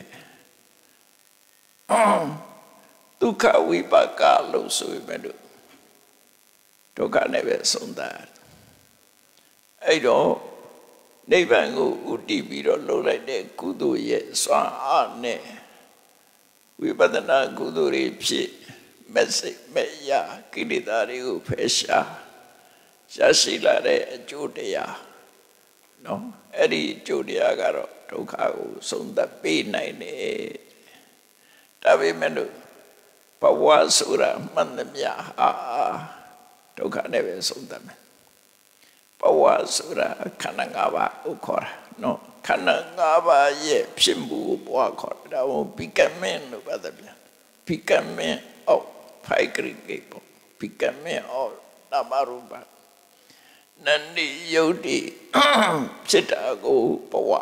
ဒုက္ခဝိပါကလို့ဆိုပေမဲ့ဒုက္ခနဲ့ပဲဆုံးတာအဲ့တော့နိဗ္ဗာန်ကိုဥတည်ပြီးတော့လှုပ်လိုက်တဲ့ကုသိုလ်ရဲ့စွမ်းအားနဲ့ဝိပဿနာကုသိုလ်တွေဖြစ်မဲ့စိတ်မဲ့ရကိလေသာတွေကိုဖယ်ရှားရရှိလာတဲ့အကျိုးတရားနော်အဲ့ဒီအကျိုးတရားကတော့ဒုက္ခကိုဆုံးသက်ပေးနိုင်တယ်ဒါပေမဲ့လို့ဘဝဆိုတာမှန်သမျှဟာဒုက္ခနဲ့ပဲဆုံးသက်မယ်ဘဝဆိုတာခန္ဓာ၅ပါးကိုခေါ်တာနော်ခန္ဓာ၅ပါးရဲ့ဖြစ်မှုကိုဘဝခေါ်တာဒါကို becoming လို့ပြောတယ် becoming of five aggregate becoming of နာမရူပနန္ဒီယုတ်တိဖြစ်တာကိုဘဝ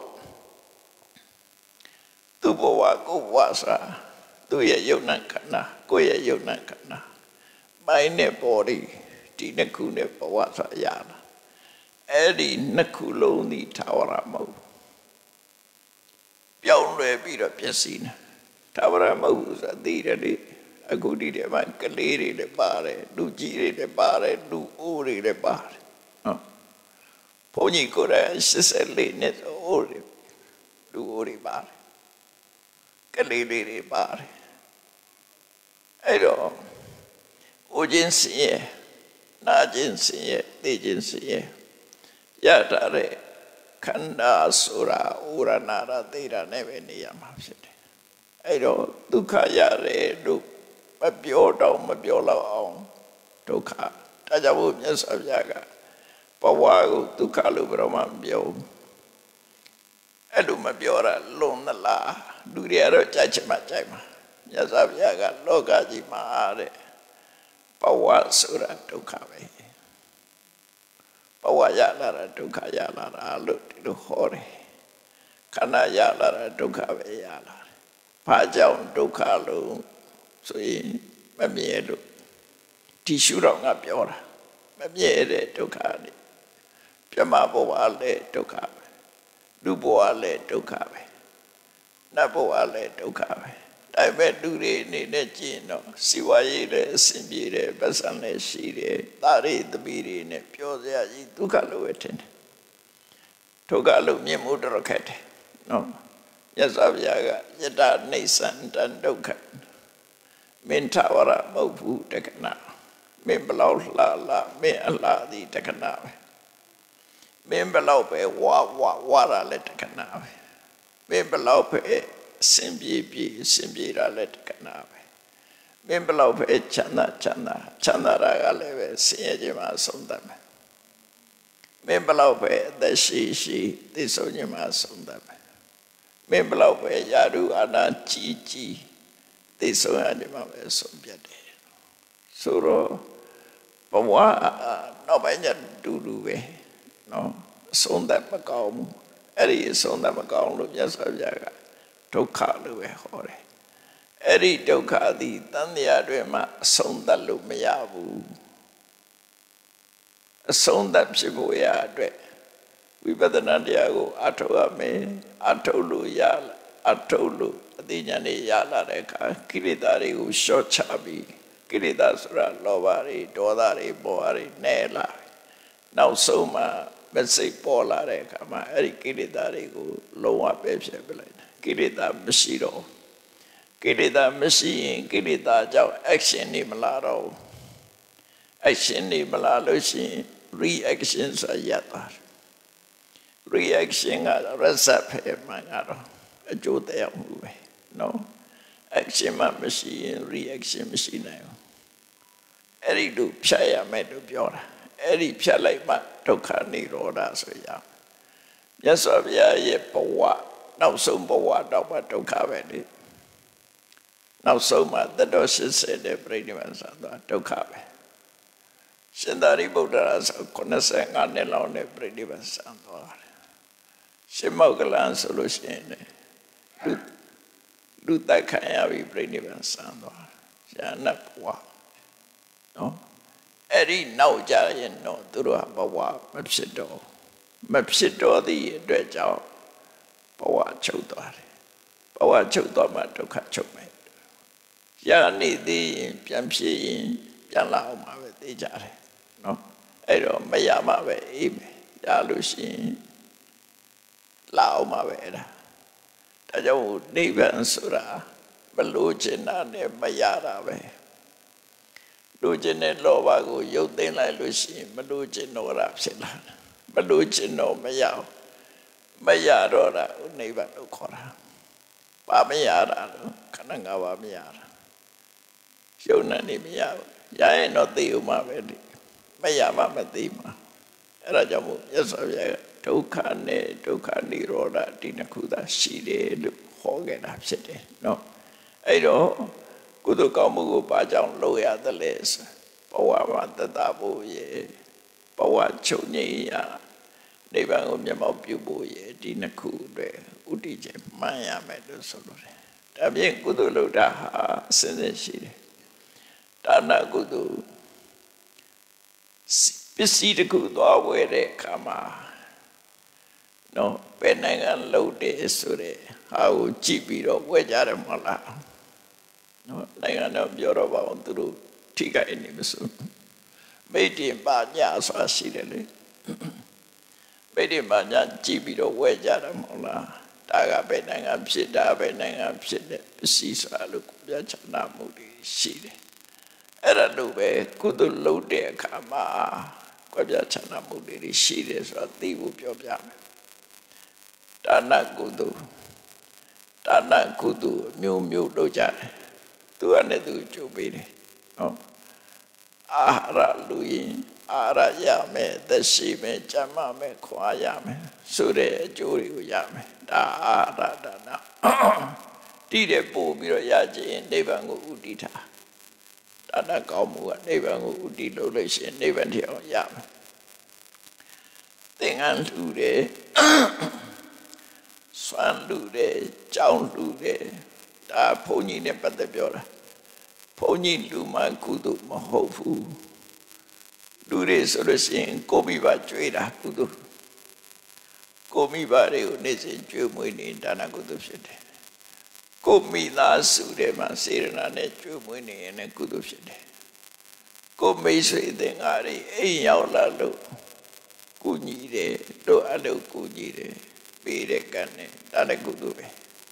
သူ့ဘဝကိုဘဝဆိုတာသူ့ရဲ့ယုတ်နံခန္ဓာကိုယ့်ရဲ့ယုတ်နံခန္ဓာmindနဲ့ body ဒီနှစ်ခုနဲ့ဘဝဆိုတာရတာအဲ့ဒီနှစ်ခုလုံးဒီထာဝရမဟုတ်ပြောင်းလဲပြီးတော့ပျက်စီးနေထာဝရမဟုတ်ဆိုတာသိတယ်လေအခုဒီထဲမှာကလေးတွေလည်းပါတယ်လူကြီးတွေလည်းပါတယ်လူအိုးတွေလည်းပါတယ်နော်ဘုန်းကြီးကိုယ်တိုင်84နှစ်အိုးတွေလူအိုးတွေပါတယ်ကလေးလေးတွေပါတယ်အဲ့တော့အိုခြင်းစင်ရဲ့နာခြင်းစင်ရဲ့သိခြင်းစင်ရဲ့ရတာတဲ့ခန္ဓာဆိုတာဥရဏရသိတာနဲ့ပဲနေရမှာဖြစ်တယ်အဲ့တော့ဒုက္ခရတယ်လို့မပြောတော့မပြောတော့အောင်ဒုက္ခဒါကြောင့်ဘုရားဆရာကဘဝကိုဒုက္ခလို့ဘယ်တော့မှမပြောအဲ့လိုမပြောတာလွန်သလားလူတွေကတော့ကြိုက်ချင်မှကြိုက်မှာမြတ်စွာဘုရားကလောကကြီးမှာတဲ့ဘဝဆိုတာဒုက္ခပဲဘဝရလာတာဒုက္ခရလာတာလို့ဒီလိုဟောတယ်ခန္ဓာရလာတာဒုက္ခပဲရလာတယ်ဘာကြောင့်ဒုက္ခလို့ဆိုရင်မမြဲလို့ဒီရှုတော့ငါပြောတာမမြဲတဲ့ဒုက္ခနဲ့ပြမဘဝလည်းဒုက္ခပဲလူဘဝလည်းဒုက္ခပဲနတ်ဘဝလည်းဒုက္ခပဲဒါပေမဲ့လူတွေအနေနဲ့ကြည့်တော့စီဝါရေးလည်းအဆင်ပြေတယ်ပတ်စံလည်းရှိတယ်တာရိသမီးတွေနဲ့ပြောစရာကြီးဒုက္ခလို့ပဲထင်တယ်ဒုက္ခလို့မြင်မှုတော့ခက်တယ်နော် Yasaviaga Yada Nisan Dandoka Mintawara Mopu Dekana Mimbelau La Me Allah the Dekanawe Mimbelope Wara Letekanawe Mimbelope Simbira Letekanawe Mimbelope Chana Ragaleve Siajima Sundame Mimbelope the Shi Tisonyama Sundame Mimbelope Yaru Ana Chi Tisonyama Sumbiade Suro Bawa no banya Duduwe no Sunda Macau Eddie Sunda Macau Yasaviaga Toka Luwe Hore Eddie Toka the Tanya Rema Sunda Lumiabu a Sunda Shibuya Dre we better not Diago Atoame Atolu Yala Atolu Adinani Yala Reka Kiridari Ushochabi Kiridasra Lovari Dodari Boari Nela now Soma Messi Pola Rekama Kiridari Loa Bebsebele Kirida Mashiro Kirida Machine Kirida Jow Action Nimalaro Action Nimalaloshi reactions are Yatar reaction at Recipe Mangaro a Jodea movie no action machine reaction machine Eri do Pshaya Medu Biora Eri Pshalema Tokani Roda Soya Yasavia Ye Powa now so Boa Doma Tokavedi now so much the doses said the Bradimans and Tokabe Sindari Buddhas Conasang Anelone Bradimans and Shimogalan solution do that Kayavi Bradimans and Janapwa no Eri no giant no Dura Bawa Mepsido the Dredjao Bawa Chodari Bawa Chodoma to catch up mate. Yani the Piamsi Yala Mave the Jare no Ero Mayama Ebe Yalushi Lao Mavera Tajo Nivan Sura Baluchina ne Mayara Lujine Lovago, Yotin like Lucy, Maluchin no Rapsila, Maluchin no Mayao, Mayadora, Neva no Cora, Bamayara, Kanangawa Miara, Shonani Miao, Yay not the Umavedi, Mayama Madima, Rajamu, Yasavia, Tokani Roda, Dinakuda, Shide, Hogan Upside, no, I don't. Kudu kamu pajang loya teles, bawa tetapu ye, bawa cunyi ya, dibangunnya mau pibu ye di nekude, udi je maya medu solure. Tapi yang kudu ludah sendiri, tanah kudu, besi kudu awere kama, no penangan laude sore, au cibiro wajare malah. No, Nagano Bioroba on to Tiga in Nibisu. Made him Banya Swashidele. Made him Banya Jibido Wejaramola. Taga Benangam Sida Benangam Sida, Sisa look Yachana Moody Shide. Era Nube, Kudu Lode Kama, Quabiachana Moody Shide, so Tibu Piobia. Tana Kudu, Mew Doja. Tu ane tu chupire, no. Ahara lui, ahara yame, desi me, chama me, kwa yame, sure juri yame, da ahara da na. Tire po biro yaji nevangu udita. Tana kaumu nevangu udilo lesi nevantiao yame. Dengan lude, swan lude, jaun lude. Da poni ne pada biora poni luma kudu mahofu dure solution komi ba chwera kudu komi ba re ne se chwe mwe ni dana kudu phite komi la su de ma serana ne chwe mwe ni ne kudu phite komi swe de ngari ai yaw la lo ku nyi de do a lo ku nyi de pe de kan ne dana kudu be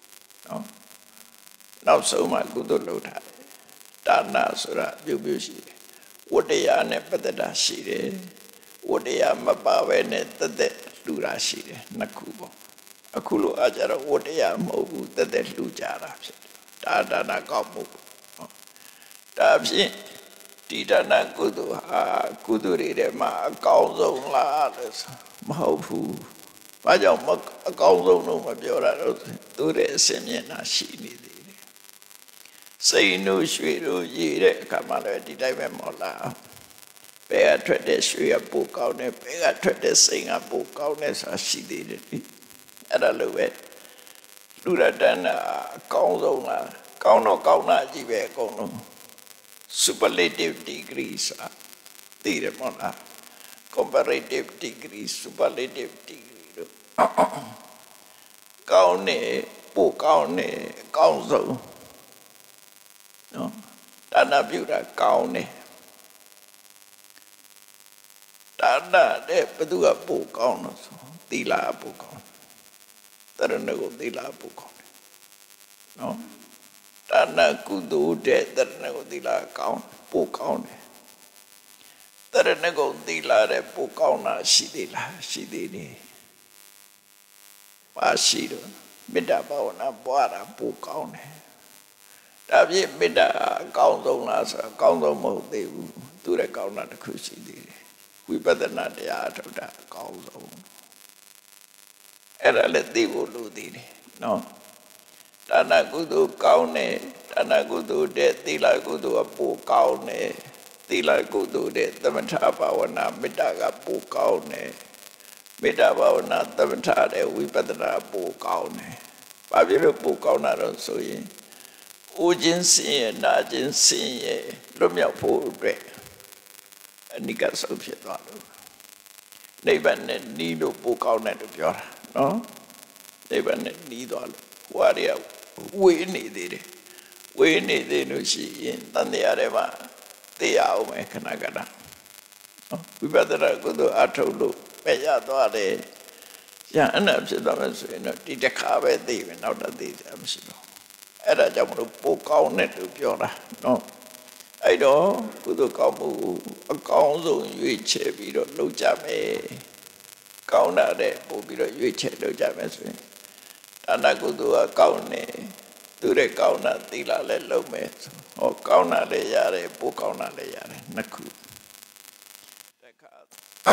နော်နောက်ဆုံးမှကုသိုလ်လုပ်ထားတယ်ဒါနဆိုတာပြုရှိတယ်ဝတ္တရားနဲ့ပတ္တတာရှိတယ်ဝတ္တရားမပါဘဲနဲ့တက်လှူတာရှိတယ်နှစ်ခုပေါ့အခုလိုအားကြတော့ဝတ္တရားမဟုတ်ဘူးတက်လှူကြတာဖြစ်တယ်ဒါနကောင်းမှုဒါဖြင့်ဒီဒါနကုသိုလ်ဟာကုသိုလ်တွေထဲမှာအကောင်းဆုံးလားလို့မဟုတ်ဘူးဘာကြောင့်အကောင်းဆုံးလို့မပြောတာတော့သူရဲ့အစင်မျက်နှာရှိနေသေးတယ်စိတ်နှုတ်ရွှေတို့ရည်တဲ့အခါမှလည်းဒီတိုင်းပဲမဟုတ်လားဘယ်ကထွက်တဲ့ရွှေကပိုကောင်းတယ်ဘယ်ကထွက်တဲ့စိတ်ကပိုကောင်းတယ်ဆိုတာရှိသေးတယ်အဲ့ဒါလိုပဲလူရတနာအကောင်းဆုံးလားကောင်းတော့ကောင်းတာကြီးပဲအကုန်လုံး superlative degree ဆိုတာသိတယ်မဟုတ်လား comparative degree superlative degree တို့ကောင်းတယ်ပိုကောင်းတယ်အကောင်းဆုံးနော်ဒါနပြုတာကောင်းတယ်ဒါနတဲ့ဘသူကပိုကောင်းလို့ဆိုသီလပိုကောင်းတရဏဂုံသီလပိုကောင်းတယ်နော်ဒါနကုသိုလ်တဲ့တရဏဂုံသီလကောင်းပိုကောင်းတယ်တရဏဂုံသီလတဲ့ပိုကောင်းတာရှိသေးလားရှိသေးတယ်ပါရှိတော့မေတ္တာဘာဝနာပွားတာပိုကောင်းတယ်ဒါဖြင့်မေတ္တာအကောင်းဆုံးလားဆိုအကောင်းဆုံးမဟုတ်သေးဘူးသူရဲ့ကောင်းတာတစ်ခုရှိသေးတယ်ဝိပဿနာတရားထုတ်တာအကောင်းဆုံးအဲ့ဒါလည်းသိဖို့လိုသေးတယ်နော်ဒါနကုသိုလ်ကောင်းတယ်ဒါနကုသိုလ်တဲ့သီလကုသိုလ်ကပိုကောင်းတယ်သီလကုသိုလ်တဲ့သမထဘာဝနာမေတ္တာကပိုကောင်းတယ်မေတ္တာဘာဝနာသမထတဲ့ဝိပဿနာပိုကောင်းတယ်ဘာဖြစ်လို့ပိုကောင်းတာတော့ဆိုရင်ဦးခြင်းစင်ရဲ့နာခြင်းစင်ရဲ့လွတ်မြောက်ဖို့အတွက်အနိကဆုံးဖြစ်သွားလို့နိဗ္ဗာန်နဲ့နီးလို့ပိုကောင်းတယ်လို့ပြောတာနော်နိဗ္ဗာန်နဲ့နီးသွားလို့ဟိုအရာဝေးနေသေးတယ်ဝေးနေသေးလို့ရှိရင်တန်တရားတွေမှာသိရအောင်မယ်ခဏခဏနော်ဝိပဿနာကုသိုလ်အထုတ်လို့ပဲရသွားတယ်ရဟန္တာဖြစ်သွားမယ်ဆိုရင်တော့ဒီတစ်ခါပဲသိမယ်နောက်တော့သိတယ်မရှိတော့အဲ့ဒါကြောင့်မလို့ပိုကောင်းတယ်လို့ပြောတာနော်အဲ့တော့ကုသိုလ်ကောင်းမှုအကောင်းဆုံးရွေးချယ်ပြီးတော့လုပ်ကြမယ်ကောင်းတာတဲ့ပို့ပြီးတော့ရွေးချယ်လုပ်ကြမယ်ဆိုရင်ဒါနကုသိုလ်ကကောင်းတယ်သူရဲ့ကောင်းတာသီလလည်းလုပ်မယ်ဟောကောင်းတာလည်းရတယ်ပို့ကောင်းတာလည်းရတယ်နှစ်ခုတခါ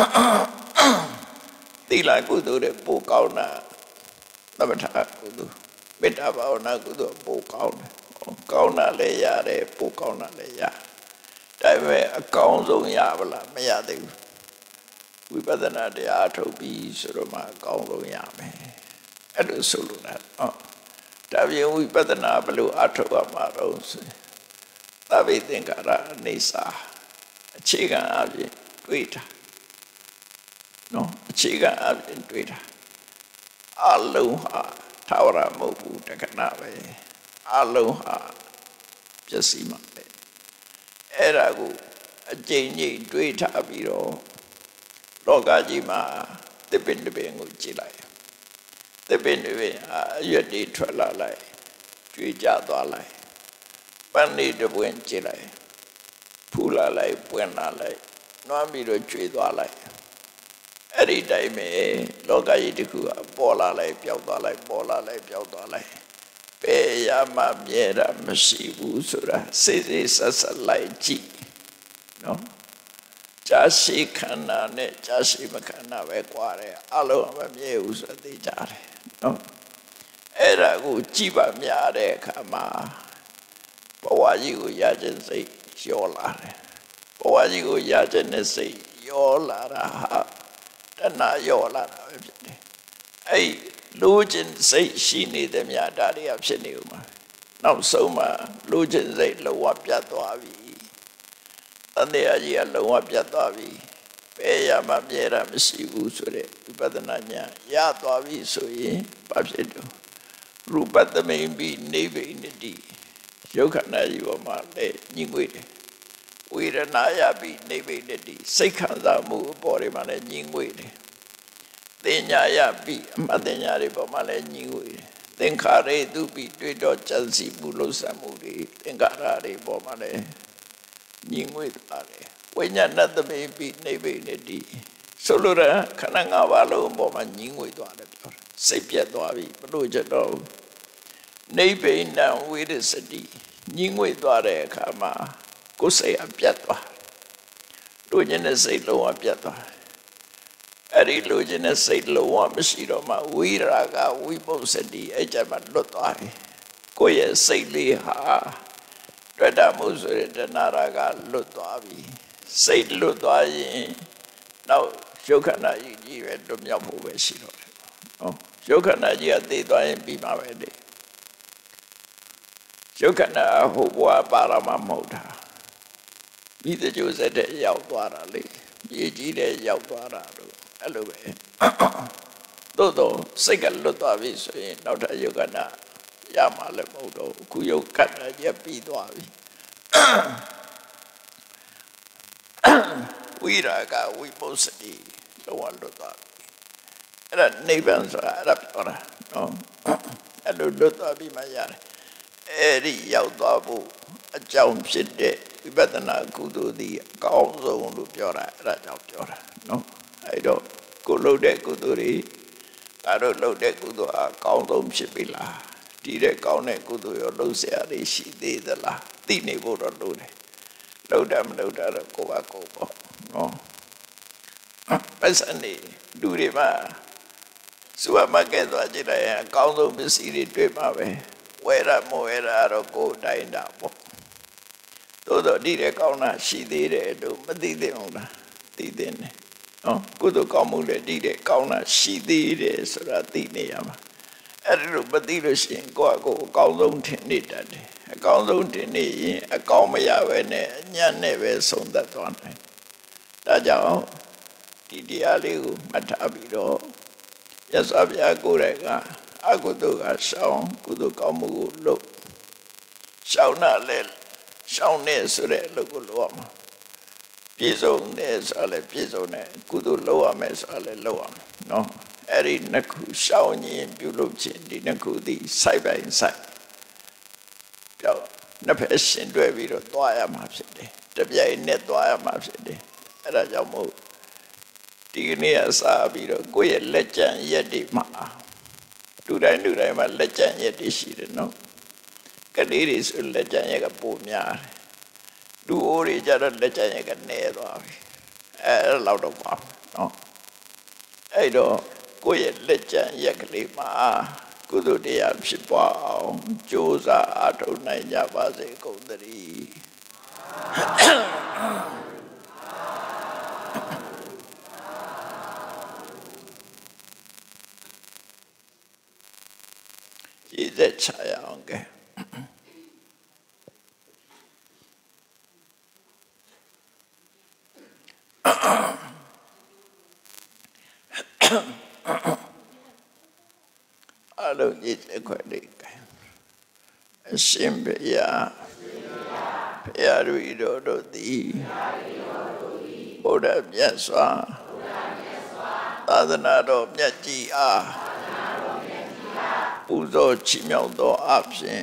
သီလကုသိုလ်တဲ့ပို့ကောင်းတာသမထကုသိုလ်မေတ္တာဘာဝနာကုသိုလ်ပို့ကောင်းတယ်ကောင်းတာလည်းရတယ်ပို့ကောင်းတာလည်းရဒါပေမဲ့အကောင်းဆုံးရပါလားမရသေးဘူးဝိပဿနာတရားထုတ်ပြီးဆိုတော့မှအကောင်းဆုံးရမယ်အဲ့လိုဆိုလို့လားဒါပြင်ဝိပဿနာဘယ်လိုအထုတ်ရမှာတော့ဆိုသဗ္ဗေသင်္ခါရအနေစာအခြေခံအပြင်တွေးတာနော်အခြေခံအပြင်တွေးတာအလုံးဟာထာဝရမဟုတ်ဘူးတခဏပဲအလုံးဟာပျက်စီးမှာပဲအဲ့ဒါကိုအကျဉ်းချင်းတွေးထားပြီးတော့လောကကြီးမှာသစ်ပင်တစ်ပင်ကိုကြည့်လိုက်သစ်ပင်တစ်ပင်အရွက်တွေထွက်လာလိုက်ကျွေးကြသွားလိုက်ပန်းလေးတစ်ပွင့်ကြည့်လိုက်ဖူလာလိုက်ပွင့်လာလိုက်နွားပြီးတော့ကျွေးသွားလိုက်အဲ့ဒီတိုင်းပဲလောကကြီးတစ်ခုကပေါ်လာလိုက်ပျောက်သွားလိုက်ပေါ်လာလိုက်ပျောက်သွားလိုက်ဘယ်ရမှမြဲတာမရှိဘူးဆိုတာစိတ်စိတ်ဆက်ဆက်လိုက်ကြည့်နော်ကြာရှိခန္ဓာနဲ့ကြာရှိမခန္ဓာပဲကွာတယ်အလုံးမမြဲဘူးဆိုသိကြတယ်နော်အဲ့ဒါကိုကြည့်ပါများတဲ့အခါမှာဘဝကြီးကိုရခြင်းစိတ်ရောလာတယ်ဘဝကြီးကိုရခြင်းနဲ့စိတ်ရောလာတာဟာတဏှာရောလာတာပဲဖြစ်တယ်အဲ့လိုချင်စိတ်ရှိနေတဲ့မြတ်ဒါတွေကဖြစ်နေဦးမှာနောက်ဆုံးမှာလိုချင်စိတ်လုံးဝပြတ်သွားပြီတန်တရားကြီးကလုံးဝပြတ်သွားပြီဘယ်ရမှမြဲတာမရှိဘူးဆိုတဲ့ဝိပဿနာဉာဏ်ရသွားပြီဆိုရင်ဘာဖြစ်တော့ရူပတမိန်ပြီးနိဗ္ဗိနတိရုပ်ခန္ဓာကြီးပေါ်မှာလည်းညှိငွေ့တယ်ဝေဒနာရပြီးနိဗ္ဗိနတိစိတ်ခံစားမှုအပေါ်တွေမှာလည်းညှိငွေ့တယ်တင်ညာရပြီးအမှတ်တင်ညာတွေပေါ်မှာလည်းညှိငွေ့တယ်သင်္ခါရသူပြီးတွေ့တော့ကြံစီမှုလို့ဆံမှုတွေသင်္ခါရတွေပေါ်မှာလည်းညီငွေသွားတယ်ဝိညာဏတမေပြီးနိဗ္ဗာန်နဲ့တည်ဆိုလိုတာခန္ဓာ၅ပါးလုံးပေါ်မှာညီငွေသွားတယ်ပြောတယ်စိတ်ပြတ်သွားပြီမလို့ချက်တော့နိဗ္ဗာန်ဝိရစတိညီငွေသွားတဲ့အခါမှာကိုယ်စိတ်အပြတ်သွားလူကျင်တဲ့စိတ်လုံးဝပြတ်သွားအဲ့ဒီလူကျင်တဲ့စိတ်လုံးဝမရှိတော့မှဝိရာဂဝိပုစတိအဲ့ကြမှာလွတ်သွားတယ်ကိုယ့်ရဲ့စိတ်လေးဟာတွေ့တာမှုဆိုတဲ့တဏှာကလွတ်သွားပြီစိတ်လွတ်သွားရင်နောက်ရုပ်ခန္ဓာကြီးပဲလွတ်မြောက်ဖို့ပဲရှိတော့တယ်နော်ရုပ်ခန္ဓာကြီးကသိသွားရင်ပြီးမှာပဲလေရုပ်ခန္ဓာဟိုဘဝပါရမမဟုတ်တာမိတကြိုစတဲ့ရောက်သွားတာလေမြေကြီးတဲ့ရောက်သွားတာလို့အဲ့လိုပဲတော့စိတ်ကလွတ်သွားပြီဆိုရင်နောက်ထပ်ရုပ်ခန္ဓာရမှာလည်းမဟုတ်တော့ခုရုပ်ခန္ဓာကြီးပြီးသွားပြီဝိရာဂဝိပုစတိလောကလွတ်သွားပြီအဲ့ဒါနိဗ္ဗာန်ဆိုတာအဲ့ဒါပြောတာနော်အဲ့လိုလွတ်သွားပြီမှရတယ်အဲ့ဒီရောက်သွားဖို့အကြောင်းဖြစ်တဲ့ဝိပဿနာကုသိုလ်ဒီအကောင်းဆုံးလို့ပြောတာအဲ့ဒါကြောင့်ပြောတာနော်အဲ့တော့ကိုလုပ်တဲ့ကုသိုလ်တွေအဲ့တော့လုပ်တဲ့ကုသိုလ်အကောင်းဆုံးဖြစ်ပြီလားဒီတဲ့ကောင်းတဲ့ကုသိုလ်ရောလုပ်เสียရရှိသေးသလားသိနေဖို့တော့လုပ်တယ်လုပ်တာမလုပ်တာတော့ကိုယ့်ဘာကိုယ်ပေါ့နော်ပတ်စံနေလူတွေမှာစူပါမားကတ်သွားကြည့်လိုက်ရင်အကောင်းဆုံးပစ္စည်းတွေတွေ့မှာပဲဝယ်ရမဝယ်ရတော့ကိုယ်တိုင်းတာပေါ့သို့တော့ဒီတဲ့ကောင်းတာရှိသေးတယ်လို့မသိသင့်ဘူးလားသိသင့်တယ်နော်ကုသိုလ်ကောင်းမှုလည်းဒီတဲ့ကောင်းတာရှိသေးတယ်ဆိုတာသိနေရမှာအဲ့ဒါလို့မသိလို့ရှိရင်ကိုယ့်အကောင်းဆုံးထင်နေတတ်တယ်အကောင်းဆုံးထင်နေရင်အကောင်းမရပဲနဲ့အညံ့နဲ့ပဲဆုံးသက်သွားနိုင်ဒါကြောင့်ဒီတရားလေးကိုမှတ်ထားပြီးတော့ရသော်ဗျာကိုယ်တိုင်ကအကုသိုလ်ကရှောင်ကုသိုလ်ကောင်းမှုကိုလုပ်ရှောင်တာလဲရှောင်နေဆိုတဲ့အလုပ်ကိုလုပ်ရမှာပြည့်စုံတယ်ဆိုလည်းပြည့်စုံတယ်ကုသိုလ်လုပ်ရမယ်ဆိုလည်းလုပ်ရမယ်နော်အဲ့ဒီနှစ်ခုရှောင်ရင်ပြုလုပ်ခြင်းဒီနှစ်ခုသည်စိုက်ပိုင်းစိုက်ပြောနှစ်ဖက်ရှင်တွဲပြီးတော့သွားရမှာဖြစ်တယ်တပြိုင်နက်သွားရမှာဖြစ်တယ်အဲ့ဒါကြောင့်မို့ဒီကနေ့အစားပြီးတော့ကိုယ့်ရဲ့လက်ကျန်ရက်တွေမှာလူတိုင်းမှာလက်ကျန်ရက်တွေရှိတယ်နော်ကလေးတွေဆိုလက်ကျန်ရက်ကပိုများတယ်လူအိုးတွေကြတော့လက်ကျန်ရက်ကနည်းသွားပြီအဲ့လောက်တော့ပါနော်အဲ့တော့ကိုယ့်ရဲ့လက်ကျန်ရက်ကလေးမှာကုသိုလ်တရားဖြစ်ပွားအောင်ကြိုးစားအားထုတ်နိုင်ကြပါစေကုန်သတည်းရည်သက်ချရအောင်ကဲအလုံးကြီးစခွက်လေးကဲအရှင်ဘုရားဘုရားတို့သည်ဘုရားမြတ်စွာသာသနာတော်မြတ်ကြီးအားပူဇော်ချီးမြှောက်သောအဖြစ်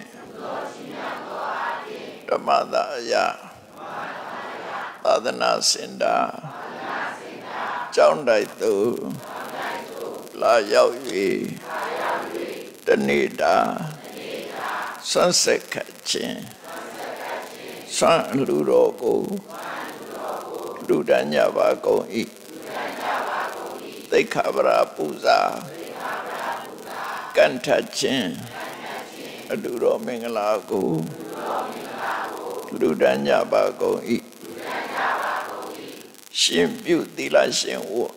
ဓမ္မသာယသာသနာစင်တာကျောင်းတိုက်သို့လာရောက်၍တနေ့တာဆွမ်းဆက်ခတ်ခြင်းဆွမ်းလူတော်ကိုလူတန်းကြပါကုန်၏သိက္ခာပရပူဇာကန့်ထခြင်းအလူတော်မင်္ဂလာကိုလူတန်းကြပါကုန်၏ရှင်ပြုသီလရှင်ဝတ်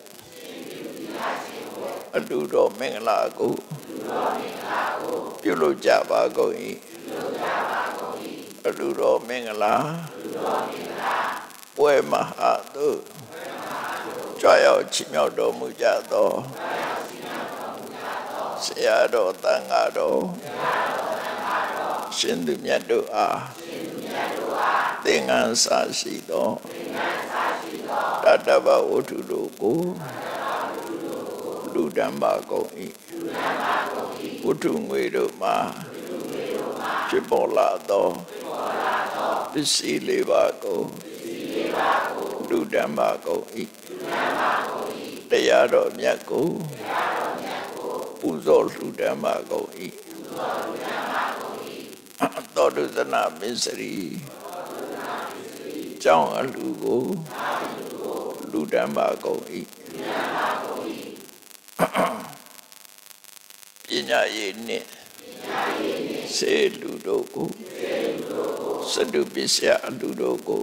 အလူတော်မင်္ဂလာကိုပြုလုပ်ကြပါကုန်၏အလူတော်မင်္ဂလာပွဲမဟာသို့ကြွရောက်ချီးမြှောက်တော်မူကြသောဆရာတော်သံဃာတော်ရှင်သူမြတ်တို့အားသင်္ကန်းစာရှိသောတတ္တဗဝတ္ထုတို့ကိုလူတန်းပါကုန်၏ ဝဝတ္ထုငွေတို့မှာဖြစ်ပေါ်လာသောပစ္စည်းလေးပါးကိုလူတန်းပါကုန်၏တရားတော်မြတ်ကိုပူဇော်လှူဒန်းပါကုန်၏သောတုသနာမစ္စရိကျောင်းအလှူကိုလူတန်းပါကုန်၏ပညာရေးနှင့်စေလူတို့ကိုစတုပစ္စယအလူတို့ကို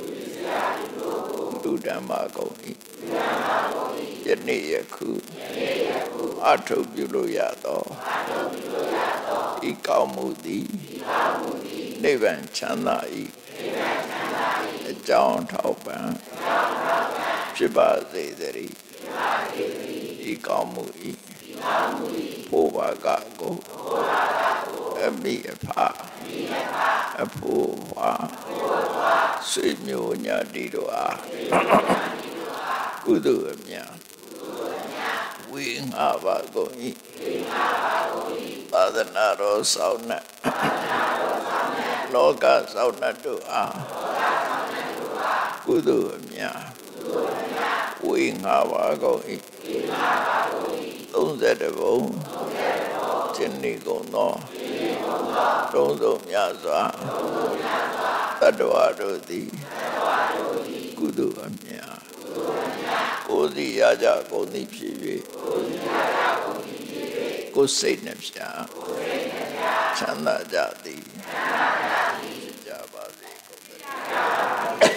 လူတန်းပါကုန်၏ယနေ့ယခုအထုပ်ပြုလို့ရသောဤကောင်းမှုသည်နိဗ္ဗာန်ချမ်းသာ၏အကြောင်းထောက်ပံ့ဖြစ်ပါစေသတည်းဤကောင်းမှု၏ဘုရားကကိုအမိအဖအဖိုးဝါဆွေမျိုးညာတိတို့အားကုသိုလ်အမြတ်ဝေငှပါကုန်၏သာသနာတော်ဆောင်နှင့်လောကဆောင်နှင့်တို့အားကုသိုလ်အမြတ်ဝေငှပါကုန်၏30ဘုံကျင့်နေကုန်သောတုံးစုံများစွာတတ္တဝါတို့သည်ကုသိုလ်အမြတ်ကိုယ်စီရကြကုန်သည်ဖြစ်၍ကိုယ်စိတ်နှပြချမ်းသာကြသည်ကြပါစေကုန်သတည်း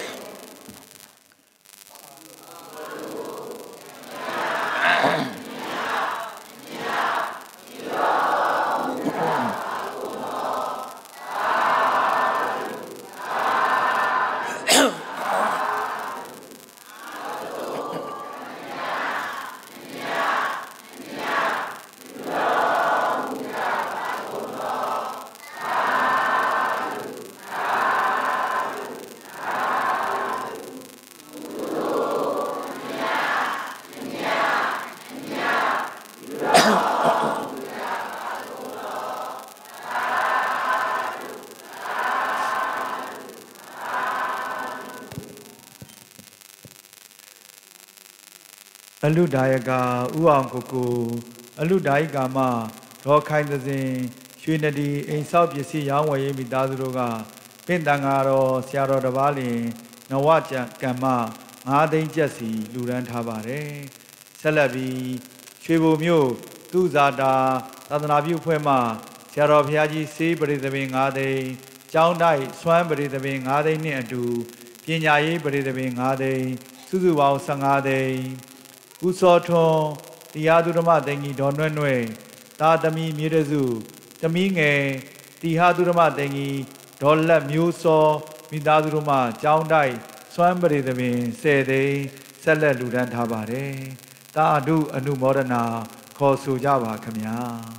အလူဒါယကဥအောင်ကိုအလူဒါယကာမဒေါ်ခိုင်သစဉ်ရွှေနဒီအိမ်ဆောက်ပစ္စည်းရောင်းဝယ်ရေးမိသားစုတို့ကပင့်တန်ဃာတော်ဆရာတော်တစ်ပါးလင်နဝကြံကမ္မ9 သိန်းကျပ်စီလူရန်ထားပါတယ်ဆက်လက်ပြီးရွှေဘိုမြို့သူဇာတာသာသနာပြုအဖွဲ့မှဆရာတော်ဘုရားကြီးစေးပရိသပင်9 သိန်းကျောင်းတိုက်စွမ်းပရိသပင်9 သိန်းနဲ့အတူပညာရေးပရိသပင်9 သိန်းစုစုပေါင်း15 သိန်းဦးစောထွန်းတရားသူဓမ္မသိင်္ဂီဒေါ်နွဲ့နွဲ့သာသမီမြေတစုသမီးငယ်တရားသူဓမ္မသိင်္ဂီဒေါ်လက်မျိုးစောမိသားစုတို့မှကျောင်းတိုက်စွမ်းပရိသပင်10 သိန်းဆက်လက်လူဒန်းထားပါတယ်တာအတုအနုမောဒနာခေါ်ဆိုကြပါခင်ဗျာ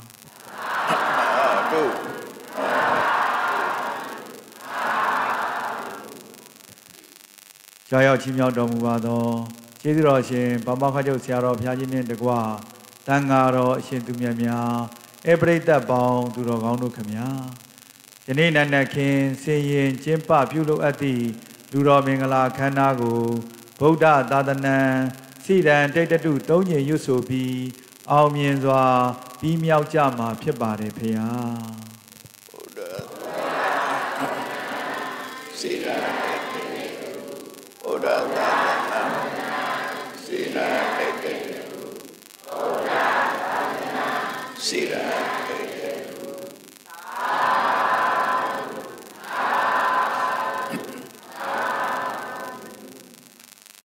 ကြောက်ရောက်ချီးမြှောက်တော်မူပါသောကျေးဇူးတော်ရှင်ဗမာခချုပ်ဆရာတော်ဘုရားကြီးနှင့်တကွတန်ဃာတော်အရှင်သူမြတ်များအပရိသတ်ပေါင်းသူတော်ကောင်းတို့ခင်ဗျာယနေ့နတ်နတ်ခင်ဆင်ရင်ကျင်းပပြုလုပ်အပ်သည့်လူတော်မင်္ဂလာခမ်းနားကိုဗုဒ္ဓသာသနာစိရန်တိတ်တု3 ကြိမ်ရွတ်ဆိုပြီးအောင်မြင်စွာပြီးမြောက်ကြမှာဖြစ်ပါတယ်ဖေဟာဗုဒ္ဓစိရန်ဗုဒ္ဓသာသနာစိရန်တိတ်တုဗုဒ္ဓသာသနာစိရန်